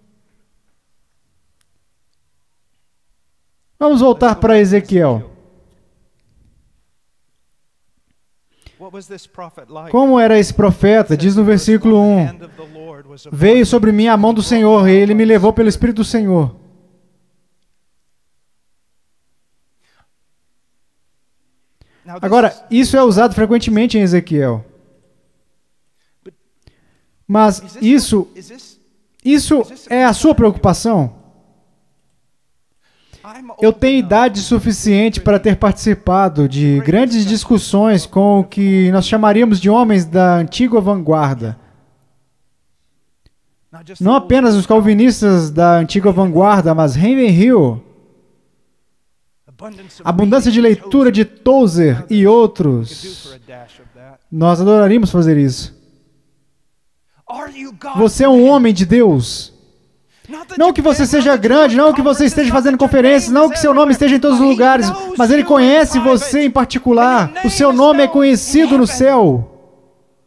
Vamos voltar para Ezequiel. Como era esse profeta? Diz no versículo 1. Veio sobre mim a mão do Senhor, e Ele me levou pelo Espírito do Senhor. Agora, isso é usado frequentemente em Ezequiel. Mas isso é a sua preocupação? Eu tenho idade suficiente para ter participado de grandes discussões com o que nós chamaríamos de homens da antiga vanguarda. Não apenas os calvinistas da antiga vanguarda, mas Henry Hill, abundância de leitura de Tozer e outros. Nós adoraríamos fazer isso. Você é um homem de Deus. Não que você seja grande, não que você esteja fazendo conferências, não que seu nome esteja em todos os lugares, mas Ele conhece você em particular. O seu nome é conhecido no céu.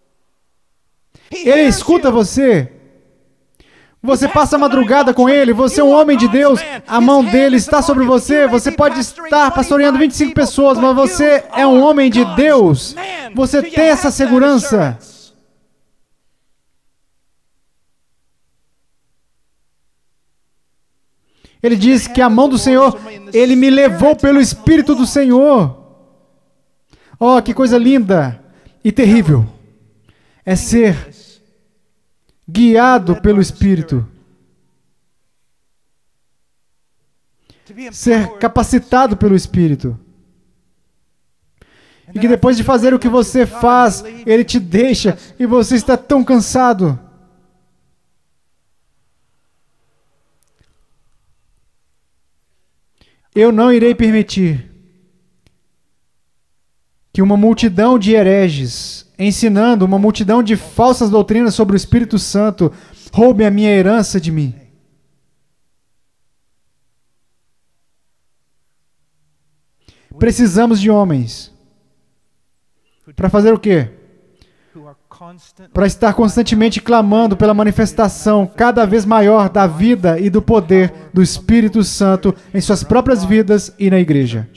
Ele escuta você. Você passa a madrugada com Ele, você é um homem de Deus, a mão dele está sobre você, você pode estar pastoreando 25 pessoas, mas você é um homem de Deus. Você tem essa segurança. Ele diz que a mão do Senhor, Ele me levou pelo Espírito do Senhor. Oh, que coisa linda e terrível é ser guiado pelo Espírito. Ser capacitado pelo Espírito. E que depois de fazer o que você faz, Ele te deixa e você está tão cansado. Eu não irei permitir que uma multidão de hereges, ensinando uma multidão de falsas doutrinas sobre o Espírito Santo, roube a minha herança de mim. Precisamos de homens. Para fazer o quê? Para estar constantemente clamando pela manifestação cada vez maior da vida e do poder do Espírito Santo em suas próprias vidas e na igreja.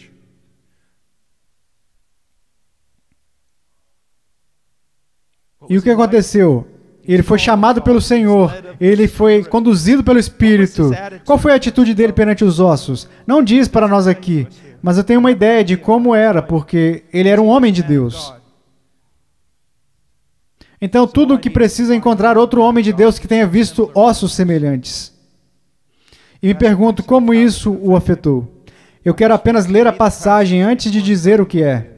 E o que aconteceu? Ele foi chamado pelo Senhor, ele foi conduzido pelo Espírito. Qual foi a atitude dele perante os ossos? Não diz para nós aqui, mas eu tenho uma ideia de como era, porque ele era um homem de Deus. Então, tudo o que precisa é encontrar outro homem de Deus que tenha visto ossos semelhantes. E me pergunto como isso o afetou. Eu quero apenas ler a passagem antes de dizer o que é.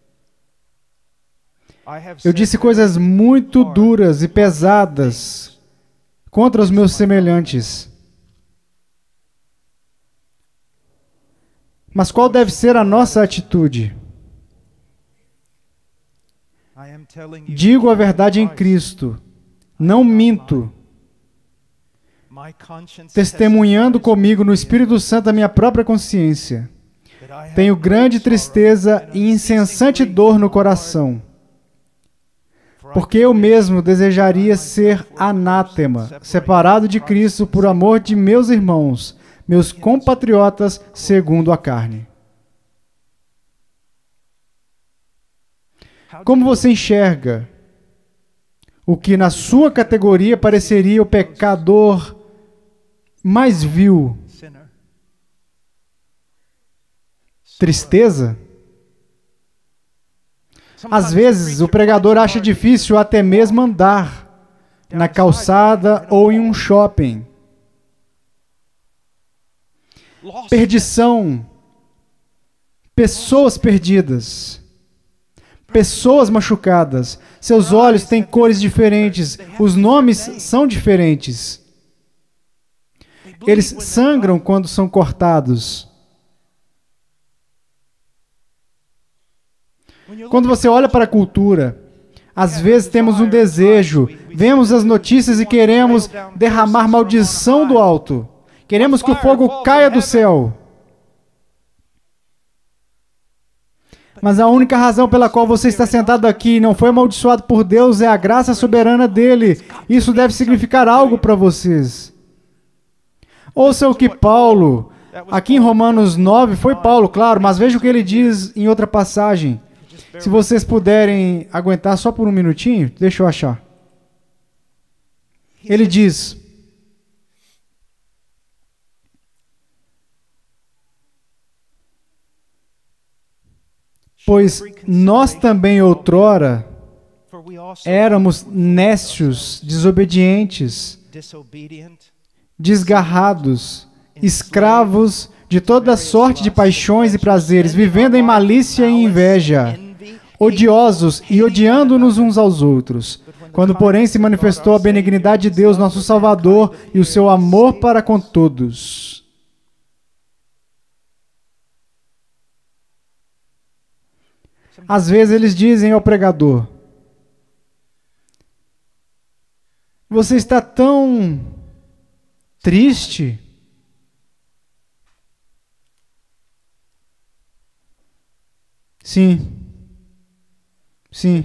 Eu disse coisas muito duras e pesadas contra os meus semelhantes. Mas qual deve ser a nossa atitude? Digo a verdade em Cristo, não minto, testemunhando comigo no Espírito Santo a minha própria consciência. Tenho grande tristeza e incessante dor no coração, porque eu mesmo desejaria ser anátema, separado de Cristo por amor de meus irmãos, meus compatriotas segundo a carne. Como você enxerga o que na sua categoria pareceria o pecador mais vil? Tristeza? Às vezes, o pregador acha difícil até mesmo andar na calçada ou em um shopping. Perdição. Pessoas perdidas. Pessoas machucadas. Seus olhos têm cores diferentes. Os nomes são diferentes. Eles sangram quando são cortados. Quando você olha para a cultura, às vezes temos um desejo, vemos as notícias e queremos derramar maldição do alto. Queremos que o fogo caia do céu. Mas a única razão pela qual você está sentado aqui e não foi amaldiçoado por Deus é a graça soberana dele. Isso deve significar algo para vocês. Ouça o que Paulo, aqui em Romanos 9, foi Paulo, claro, mas veja o que ele diz em outra passagem. Se vocês puderem aguentar só por um minutinho, deixa eu achar. Ele diz: pois nós também outrora éramos nécios, desobedientes, desgarrados, escravos de toda sorte de paixões e prazeres, vivendo em malícia e inveja, odiosos e odiando-nos uns aos outros. Quando, porém, se manifestou a benignidade de Deus, nosso Salvador, e o seu amor para com todos. Às vezes eles dizem ao pregador: você está tão triste. Sim. Sim.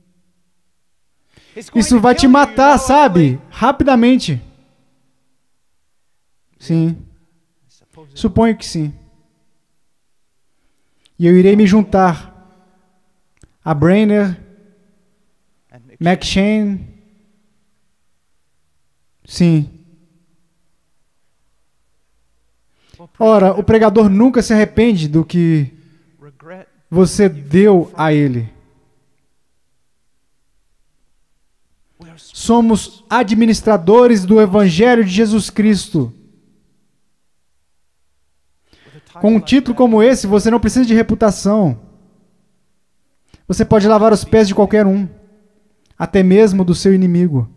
Isso vai te matar, sabe? Rapidamente. Sim. Suponho que sim. E eu irei me juntar a Brainer, McShane. Sim. Ora, o pregador nunca se arrepende do que você deu a ele. Somos administradores do Evangelho de Jesus Cristo. Com um título como esse, você não precisa de reputação. Você pode lavar os pés de qualquer um, até mesmo do seu inimigo.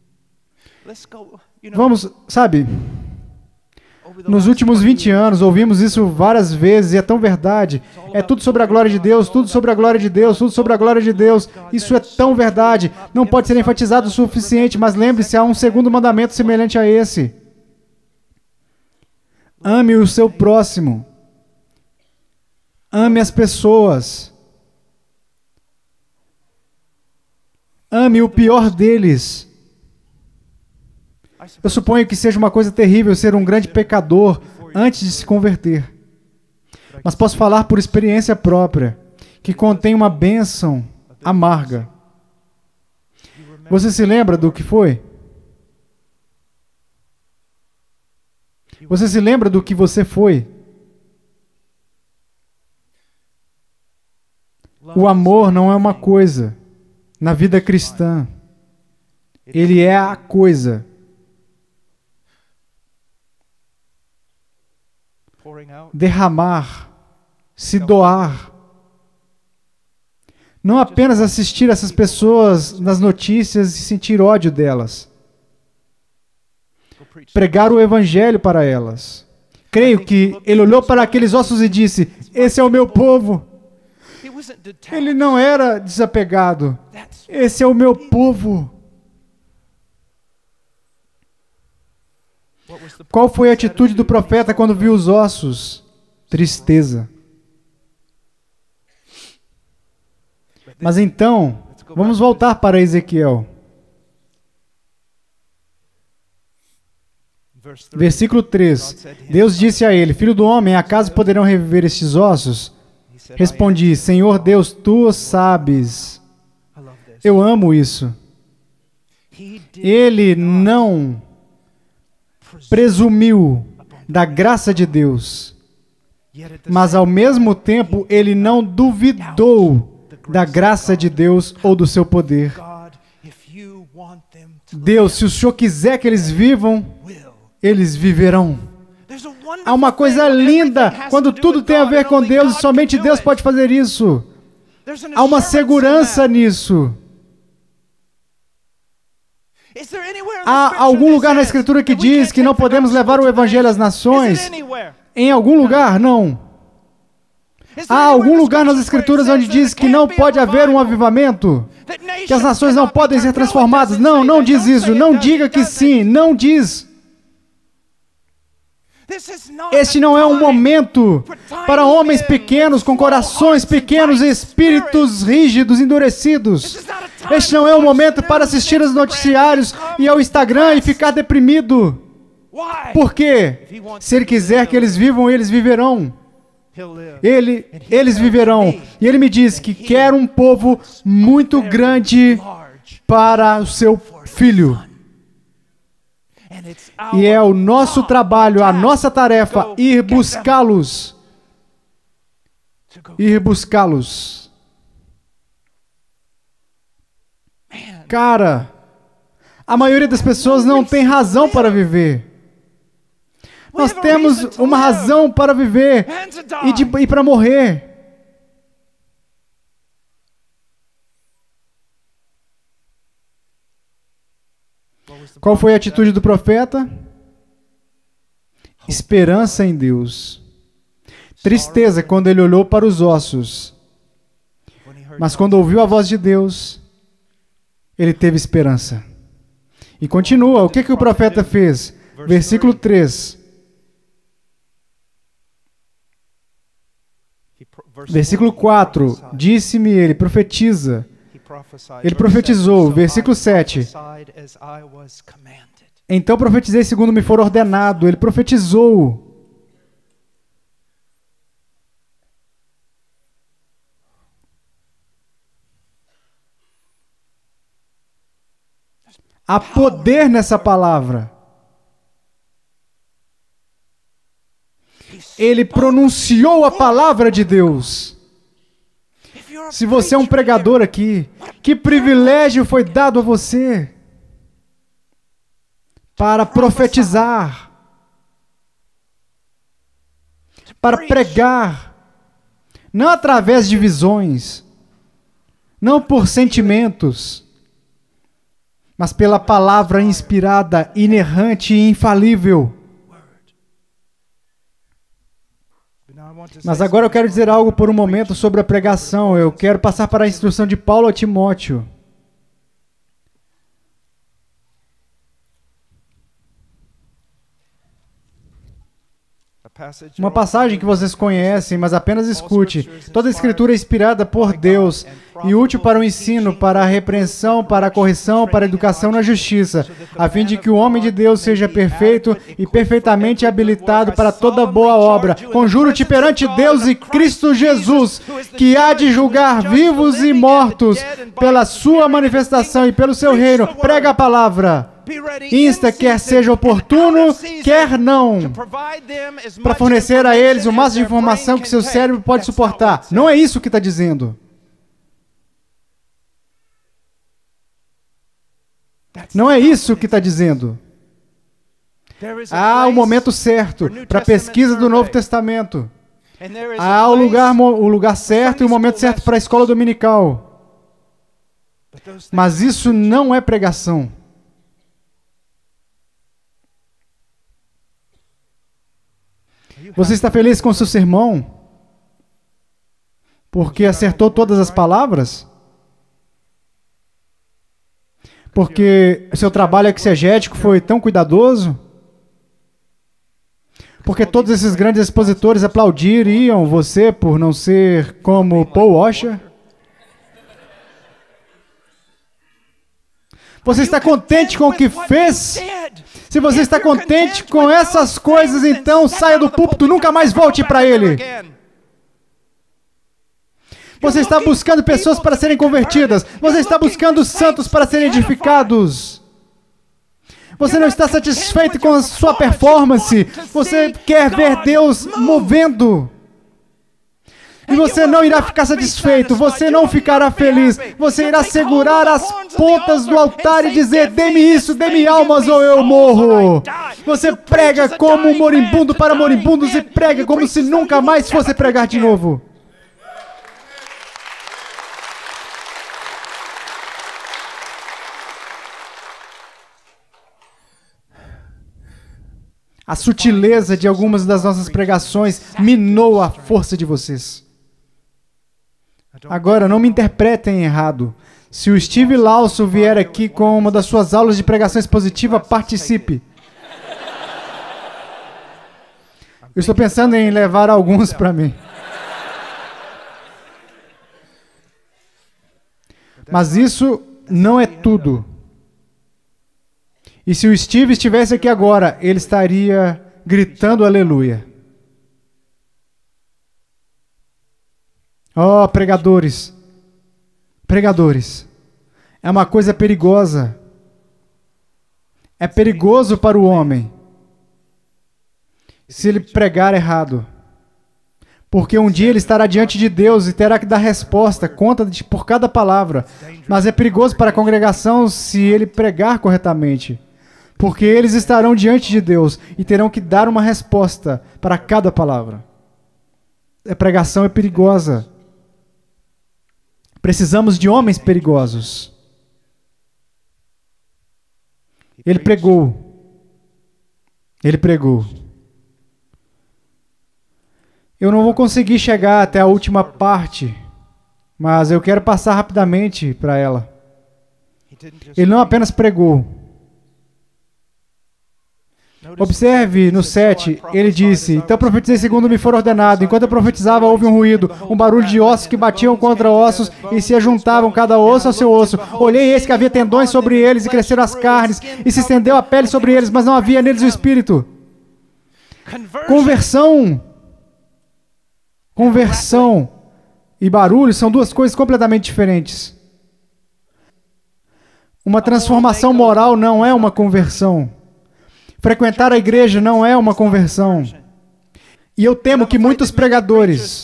Vamos, sabe, nos últimos 20 anos, ouvimos isso várias vezes, e é tão verdade. É tudo sobre a glória de Deus, tudo sobre a glória de Deus, tudo sobre a glória de Deus. Isso é tão verdade. Não pode ser enfatizado o suficiente, mas lembre-se, há um segundo mandamento semelhante a esse. Ame o seu próximo. Ame as pessoas. Ame o pior deles. Eu suponho que seja uma coisa terrível ser um grande pecador antes de se converter. Mas posso falar por experiência própria, que contém uma bênção amarga. Você se lembra do que foi? Você se lembra do que você foi? O amor não é uma coisa na vida cristã. Ele é a coisa. Derramar, se doar. Não apenas assistir essas pessoas nas notícias e sentir ódio delas. Pregar o Evangelho para elas. Creio que ele olhou para aqueles ossos e disse: esse é o meu povo. Ele não era desapegado. Esse é o meu povo. Qual foi a atitude do profeta quando viu os ossos? Tristeza. Mas então, vamos voltar para Ezequiel. Versículo 3. Deus disse a ele: filho do homem, acaso poderão reviver estes ossos? Respondi: Senhor Deus, tu sabes. Eu amo isso. Ele não presumiu da graça de Deus, mas ao mesmo tempo ele não duvidou da graça de Deus ou do seu poder. Deus, se o Senhor quiser que eles vivam, eles viverão. Há uma coisa linda quando tudo tem a ver com Deus e somente Deus pode fazer isso. Há uma segurança nisso. Há algum lugar na Escritura que diz que não podemos levar o Evangelho às nações? Em algum lugar? Não. Há algum lugar nas Escrituras onde diz que não pode haver um avivamento? Que as nações não podem ser transformadas? Não, não diz isso. Não diga que sim. Não diz. Este não é um momento para homens pequenos, com corações pequenos e espíritos rígidos, endurecidos. Este não é um momento para assistir aos noticiários e ao Instagram e ficar deprimido. Por quê? Se Ele quiser que eles vivam, eles viverão. Eles viverão. E Ele me diz que quer um povo muito grande para o seu filho. E é o nosso trabalho, a nossa tarefa, ir buscá-los. Ir buscá-los. Cara, a maioria das pessoas não tem razão para viver. Nós temos uma razão para viver e para morrer. Qual foi a atitude do profeta? Esperança em Deus. Tristeza quando ele olhou para os ossos. Mas quando ouviu a voz de Deus, ele teve esperança. E continua. O que o profeta fez? Versículo 3. Versículo 4. Disse-me ele, profetiza. Ele profetizou. Versículo 7. Então profetizei segundo me for ordenado. Ele profetizou. Há poder nessa palavra. Ele pronunciou a palavra de Deus. Se você é um pregador aqui, que privilégio foi dado a você para profetizar, para pregar, não através de visões, não por sentimentos, mas pela palavra inspirada, inerrante e infalível. Mas agora eu quero dizer algo por um momento sobre a pregação. Eu quero passar para a instrução de Paulo a Timóteo. Uma passagem que vocês conhecem, mas apenas escute. Toda a Escritura é inspirada por Deus e útil para o ensino, para a repreensão, para a correção, para a educação na justiça, a fim de que o homem de Deus seja perfeito e perfeitamente habilitado para toda boa obra. Conjuro-te perante Deus e Cristo Jesus, que há de julgar vivos e mortos pela sua manifestação e pelo seu reino. Prega a palavra. Insta, quer seja oportuno, quer não, para fornecer a eles o máximo de informação que seu cérebro pode suportar. Não é isso que está dizendo. Não é isso que está dizendo. Há o momento certo para a pesquisa do Novo Testamento. Há o lugar certo e o momento certo para a escola dominical. Mas isso não é pregação. Você está feliz com o seu sermão? Porque acertou todas as palavras? Porque o seu trabalho exegético foi tão cuidadoso? Porque todos esses grandes expositores aplaudiriam você por não ser como Paul Washer? Você está contente com o que fez? Se você está contente com essas coisas, então saia do púlpito, nunca mais volte para ele. Você está buscando pessoas para serem convertidas. Você está buscando santos para serem edificados. Você não está satisfeito com a sua performance. Você quer ver Deus movendo. E você não irá ficar satisfeito, você não ficará feliz, você irá segurar as pontas do altar e dizer, dê-me isso, dê-me almas ou eu morro. Você prega como um moribundo para moribundos e prega como se nunca mais fosse pregar de novo. A sutileza de algumas das nossas pregações minou a força de vocês. Agora, não me interpretem errado. Se o Steve Lawson vier aqui com uma das suas aulas de pregação expositiva, participe. Eu estou pensando em levar alguns para mim. Mas isso não é tudo. E se o Steve estivesse aqui agora, ele estaria gritando aleluia. Oh, pregadores, pregadores, é uma coisa perigosa. É perigoso para o homem se ele pregar errado. Porque um dia ele estará diante de Deus e terá que dar resposta, conta por cada palavra. Mas é perigoso para a congregação se ele pregar corretamente. Porque eles estarão diante de Deus e terão que dar uma resposta para cada palavra. A pregação é perigosa. Precisamos de homens perigosos. Ele pregou. Ele pregou. Eu não vou conseguir chegar até a última parte, mas eu quero passar rapidamente para ela. Ele não apenas pregou. Observe no 7, ele disse: então profetizei segundo me for ordenado. Enquanto eu profetizava, houve um ruído, um barulho de ossos que batiam contra ossos e se ajuntavam cada osso ao seu osso. Olhei e eis que havia tendões sobre eles e cresceram as carnes e se estendeu a pele sobre eles, mas não havia neles o espírito. Conversão e barulho são duas coisas completamente diferentes. Uma transformação moral não é uma conversão. Frequentar a igreja não é uma conversão. E eu temo que muitos pregadores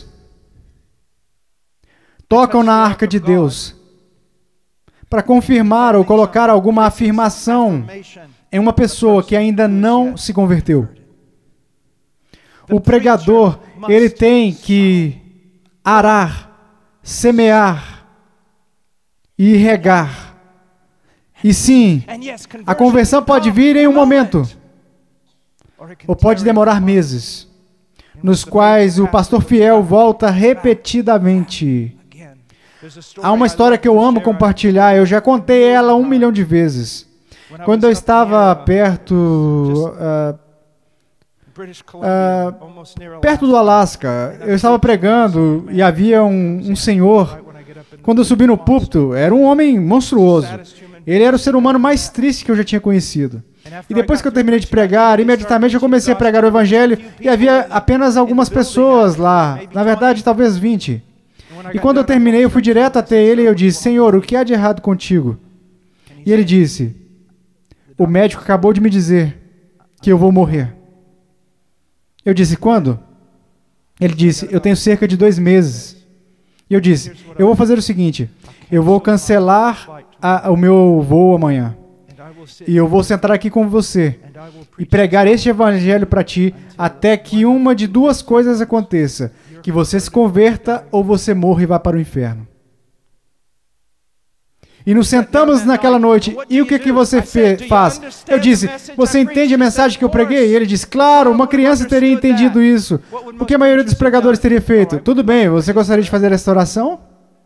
tocam na arca de Deus para confirmar ou colocar alguma afirmação em uma pessoa que ainda não se converteu. O pregador, ele tem que arar, semear e regar. E sim, a conversão pode vir em um momento, ou pode demorar meses, nos quais o pastor fiel volta repetidamente. Há uma história que eu amo compartilhar, eu já contei ela 1 milhão de vezes. Quando eu estava perto do Alasca, eu estava pregando e havia um senhor. Quando eu subi no púlpito, era um homem monstruoso. Ele era o ser humano mais triste que eu já tinha conhecido. E depois que eu terminei de pregar, imediatamente eu comecei a pregar o evangelho e havia apenas algumas pessoas lá. Na verdade, talvez 20. E quando eu terminei, eu fui direto até ele e eu disse: Senhor, o que há de errado contigo? E ele disse: o médico acabou de me dizer que eu vou morrer. Eu disse: quando? Ele disse: eu tenho cerca de 2 meses. E eu disse: eu vou fazer o seguinte, eu vou cancelar o meu voo amanhã. E eu vou sentar aqui com você e pregar este evangelho para ti até que uma de 2 coisas aconteça: que você se converta ou você morra e vá para o inferno. E nos sentamos naquela noite. E o que você faz? Eu disse: você entende a mensagem que eu preguei? E ele disse: claro, uma criança teria entendido isso. O que a maioria dos pregadores teria feito? Tudo bem, você gostaria de fazer essa oração?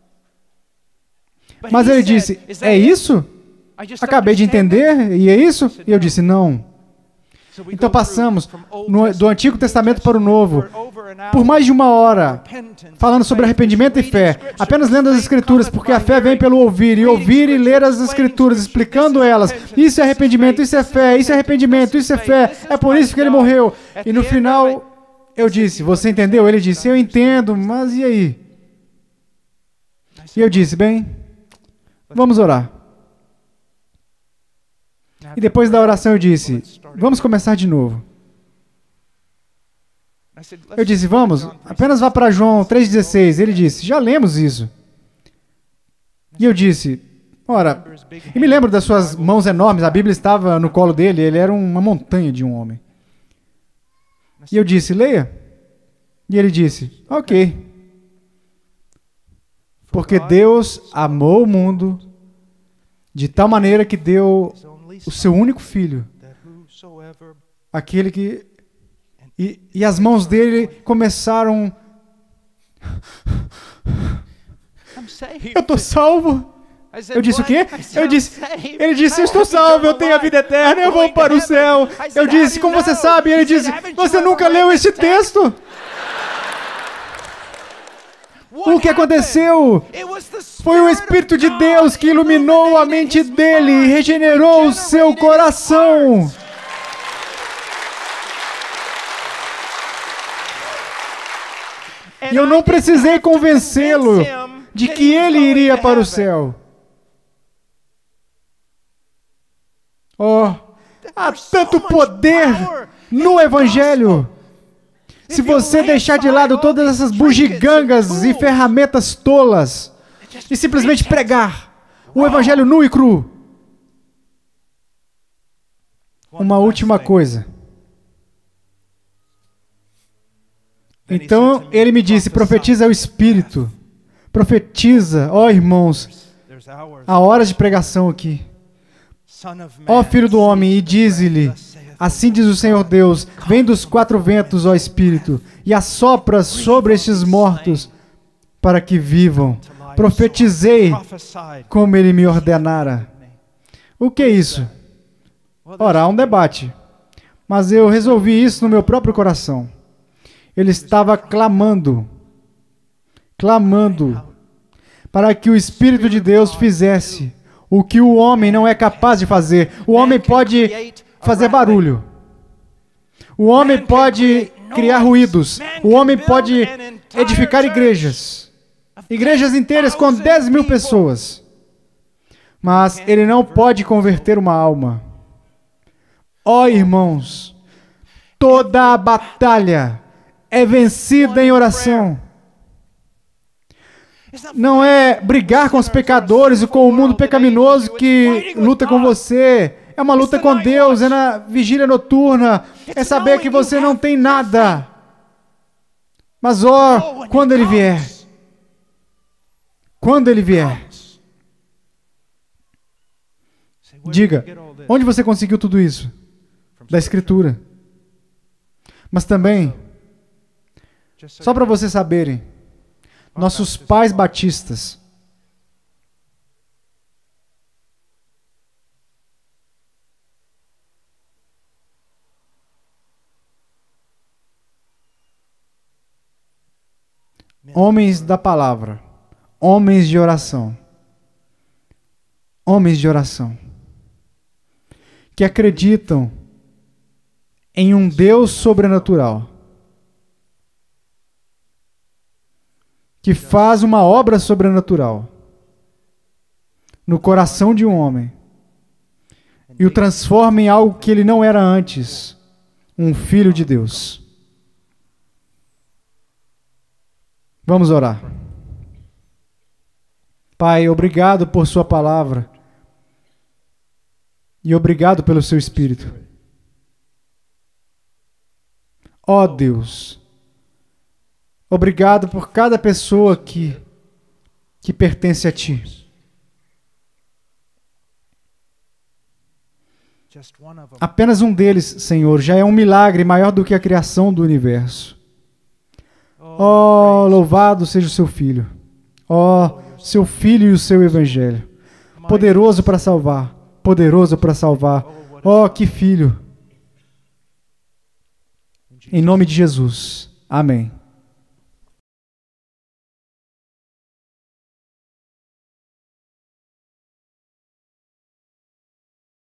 Mas ele disse: é isso? Acabei de entender, e é isso? E eu disse: não. Então passamos do Antigo Testamento para o Novo, por mais de 1 hora, falando sobre arrependimento e fé, apenas lendo as Escrituras, porque a fé vem pelo ouvir e ler as Escrituras, explicando elas. Isso é arrependimento, isso é fé, isso é arrependimento, isso é fé, é por isso que ele morreu. E no final, eu disse: você entendeu? Ele disse: eu entendo, mas e aí? E eu disse: bem, vamos orar. E depois da oração eu disse: vamos começar de novo. Eu disse: vamos, apenas vá para João 3,16. Ele disse: já lemos isso. E eu disse: ora, e me lembro das suas mãos enormes, a Bíblia estava no colo dele, ele era uma montanha de um homem. E eu disse: leia. E ele disse: ok. Porque Deus amou o mundo de tal maneira que deu o seu único filho, aquele que... E as mãos dele começaram... Eu estou salvo. Eu disse: o quê? Ele disse: eu estou salvo, eu tenho a vida eterna, eu vou para o céu. Eu disse: como você sabe? Ele disse: você nunca leu esse texto? O que aconteceu? Foi o Espírito de Deus que iluminou a mente dele e regenerou o seu coração. E eu não precisei convencê-lo de que ele iria para o céu. Oh, há tanto poder no Evangelho. Se você deixar de lado todas essas bugigangas e ferramentas tolas e simplesmente pregar o Evangelho nu e cru. uma última coisa. Então ele me disse, profetiza ao Espírito. Profetiza, ó irmãos, há horas de pregação aqui. Ó filho do homem, e dize-lhe, assim diz o Senhor Deus, vem dos quatro ventos, ó Espírito, e assopra sobre estes mortos, para que vivam. Profetizei como ele me ordenara. O que é isso? Ora, há um debate. Mas eu resolvi isso no meu próprio coração. Ele estava clamando para que o Espírito de Deus fizesse o que o homem não é capaz de fazer. O homem pode fazer barulho. O homem pode criar ruídos. O homem pode edificar igrejas. Igrejas inteiras com 10.000 pessoas. Mas ele não pode converter uma alma. Ó irmãos, toda a batalha é vencida em oração. Não é brigar com os pecadores e com o mundo pecaminoso que luta com você. É uma luta com Deus, é na vigília noturna. É saber que você não tem nada. Mas ó, quando Ele vier. Quando Ele vier. Diga, onde você conseguiu tudo isso? Da Escritura. Mas também, só para vocês saberem, nossos pais batistas, homens da palavra, homens de oração, que acreditam em um Deus sobrenatural, que faz uma obra sobrenatural no coração de um homem e o transforma em algo que ele não era antes, um filho de Deus. Vamos orar. Pai, obrigado por sua palavra e obrigado pelo seu Espírito. Ó Deus, obrigado por cada pessoa que pertence a Ti. Apenas um deles, Senhor, já é um milagre maior do que a criação do universo. Ó, louvado seja o seu Filho. Ó, seu Filho e o seu Evangelho. Poderoso para salvar. Poderoso para salvar. Ó, que Filho. Em nome de Jesus. Amém.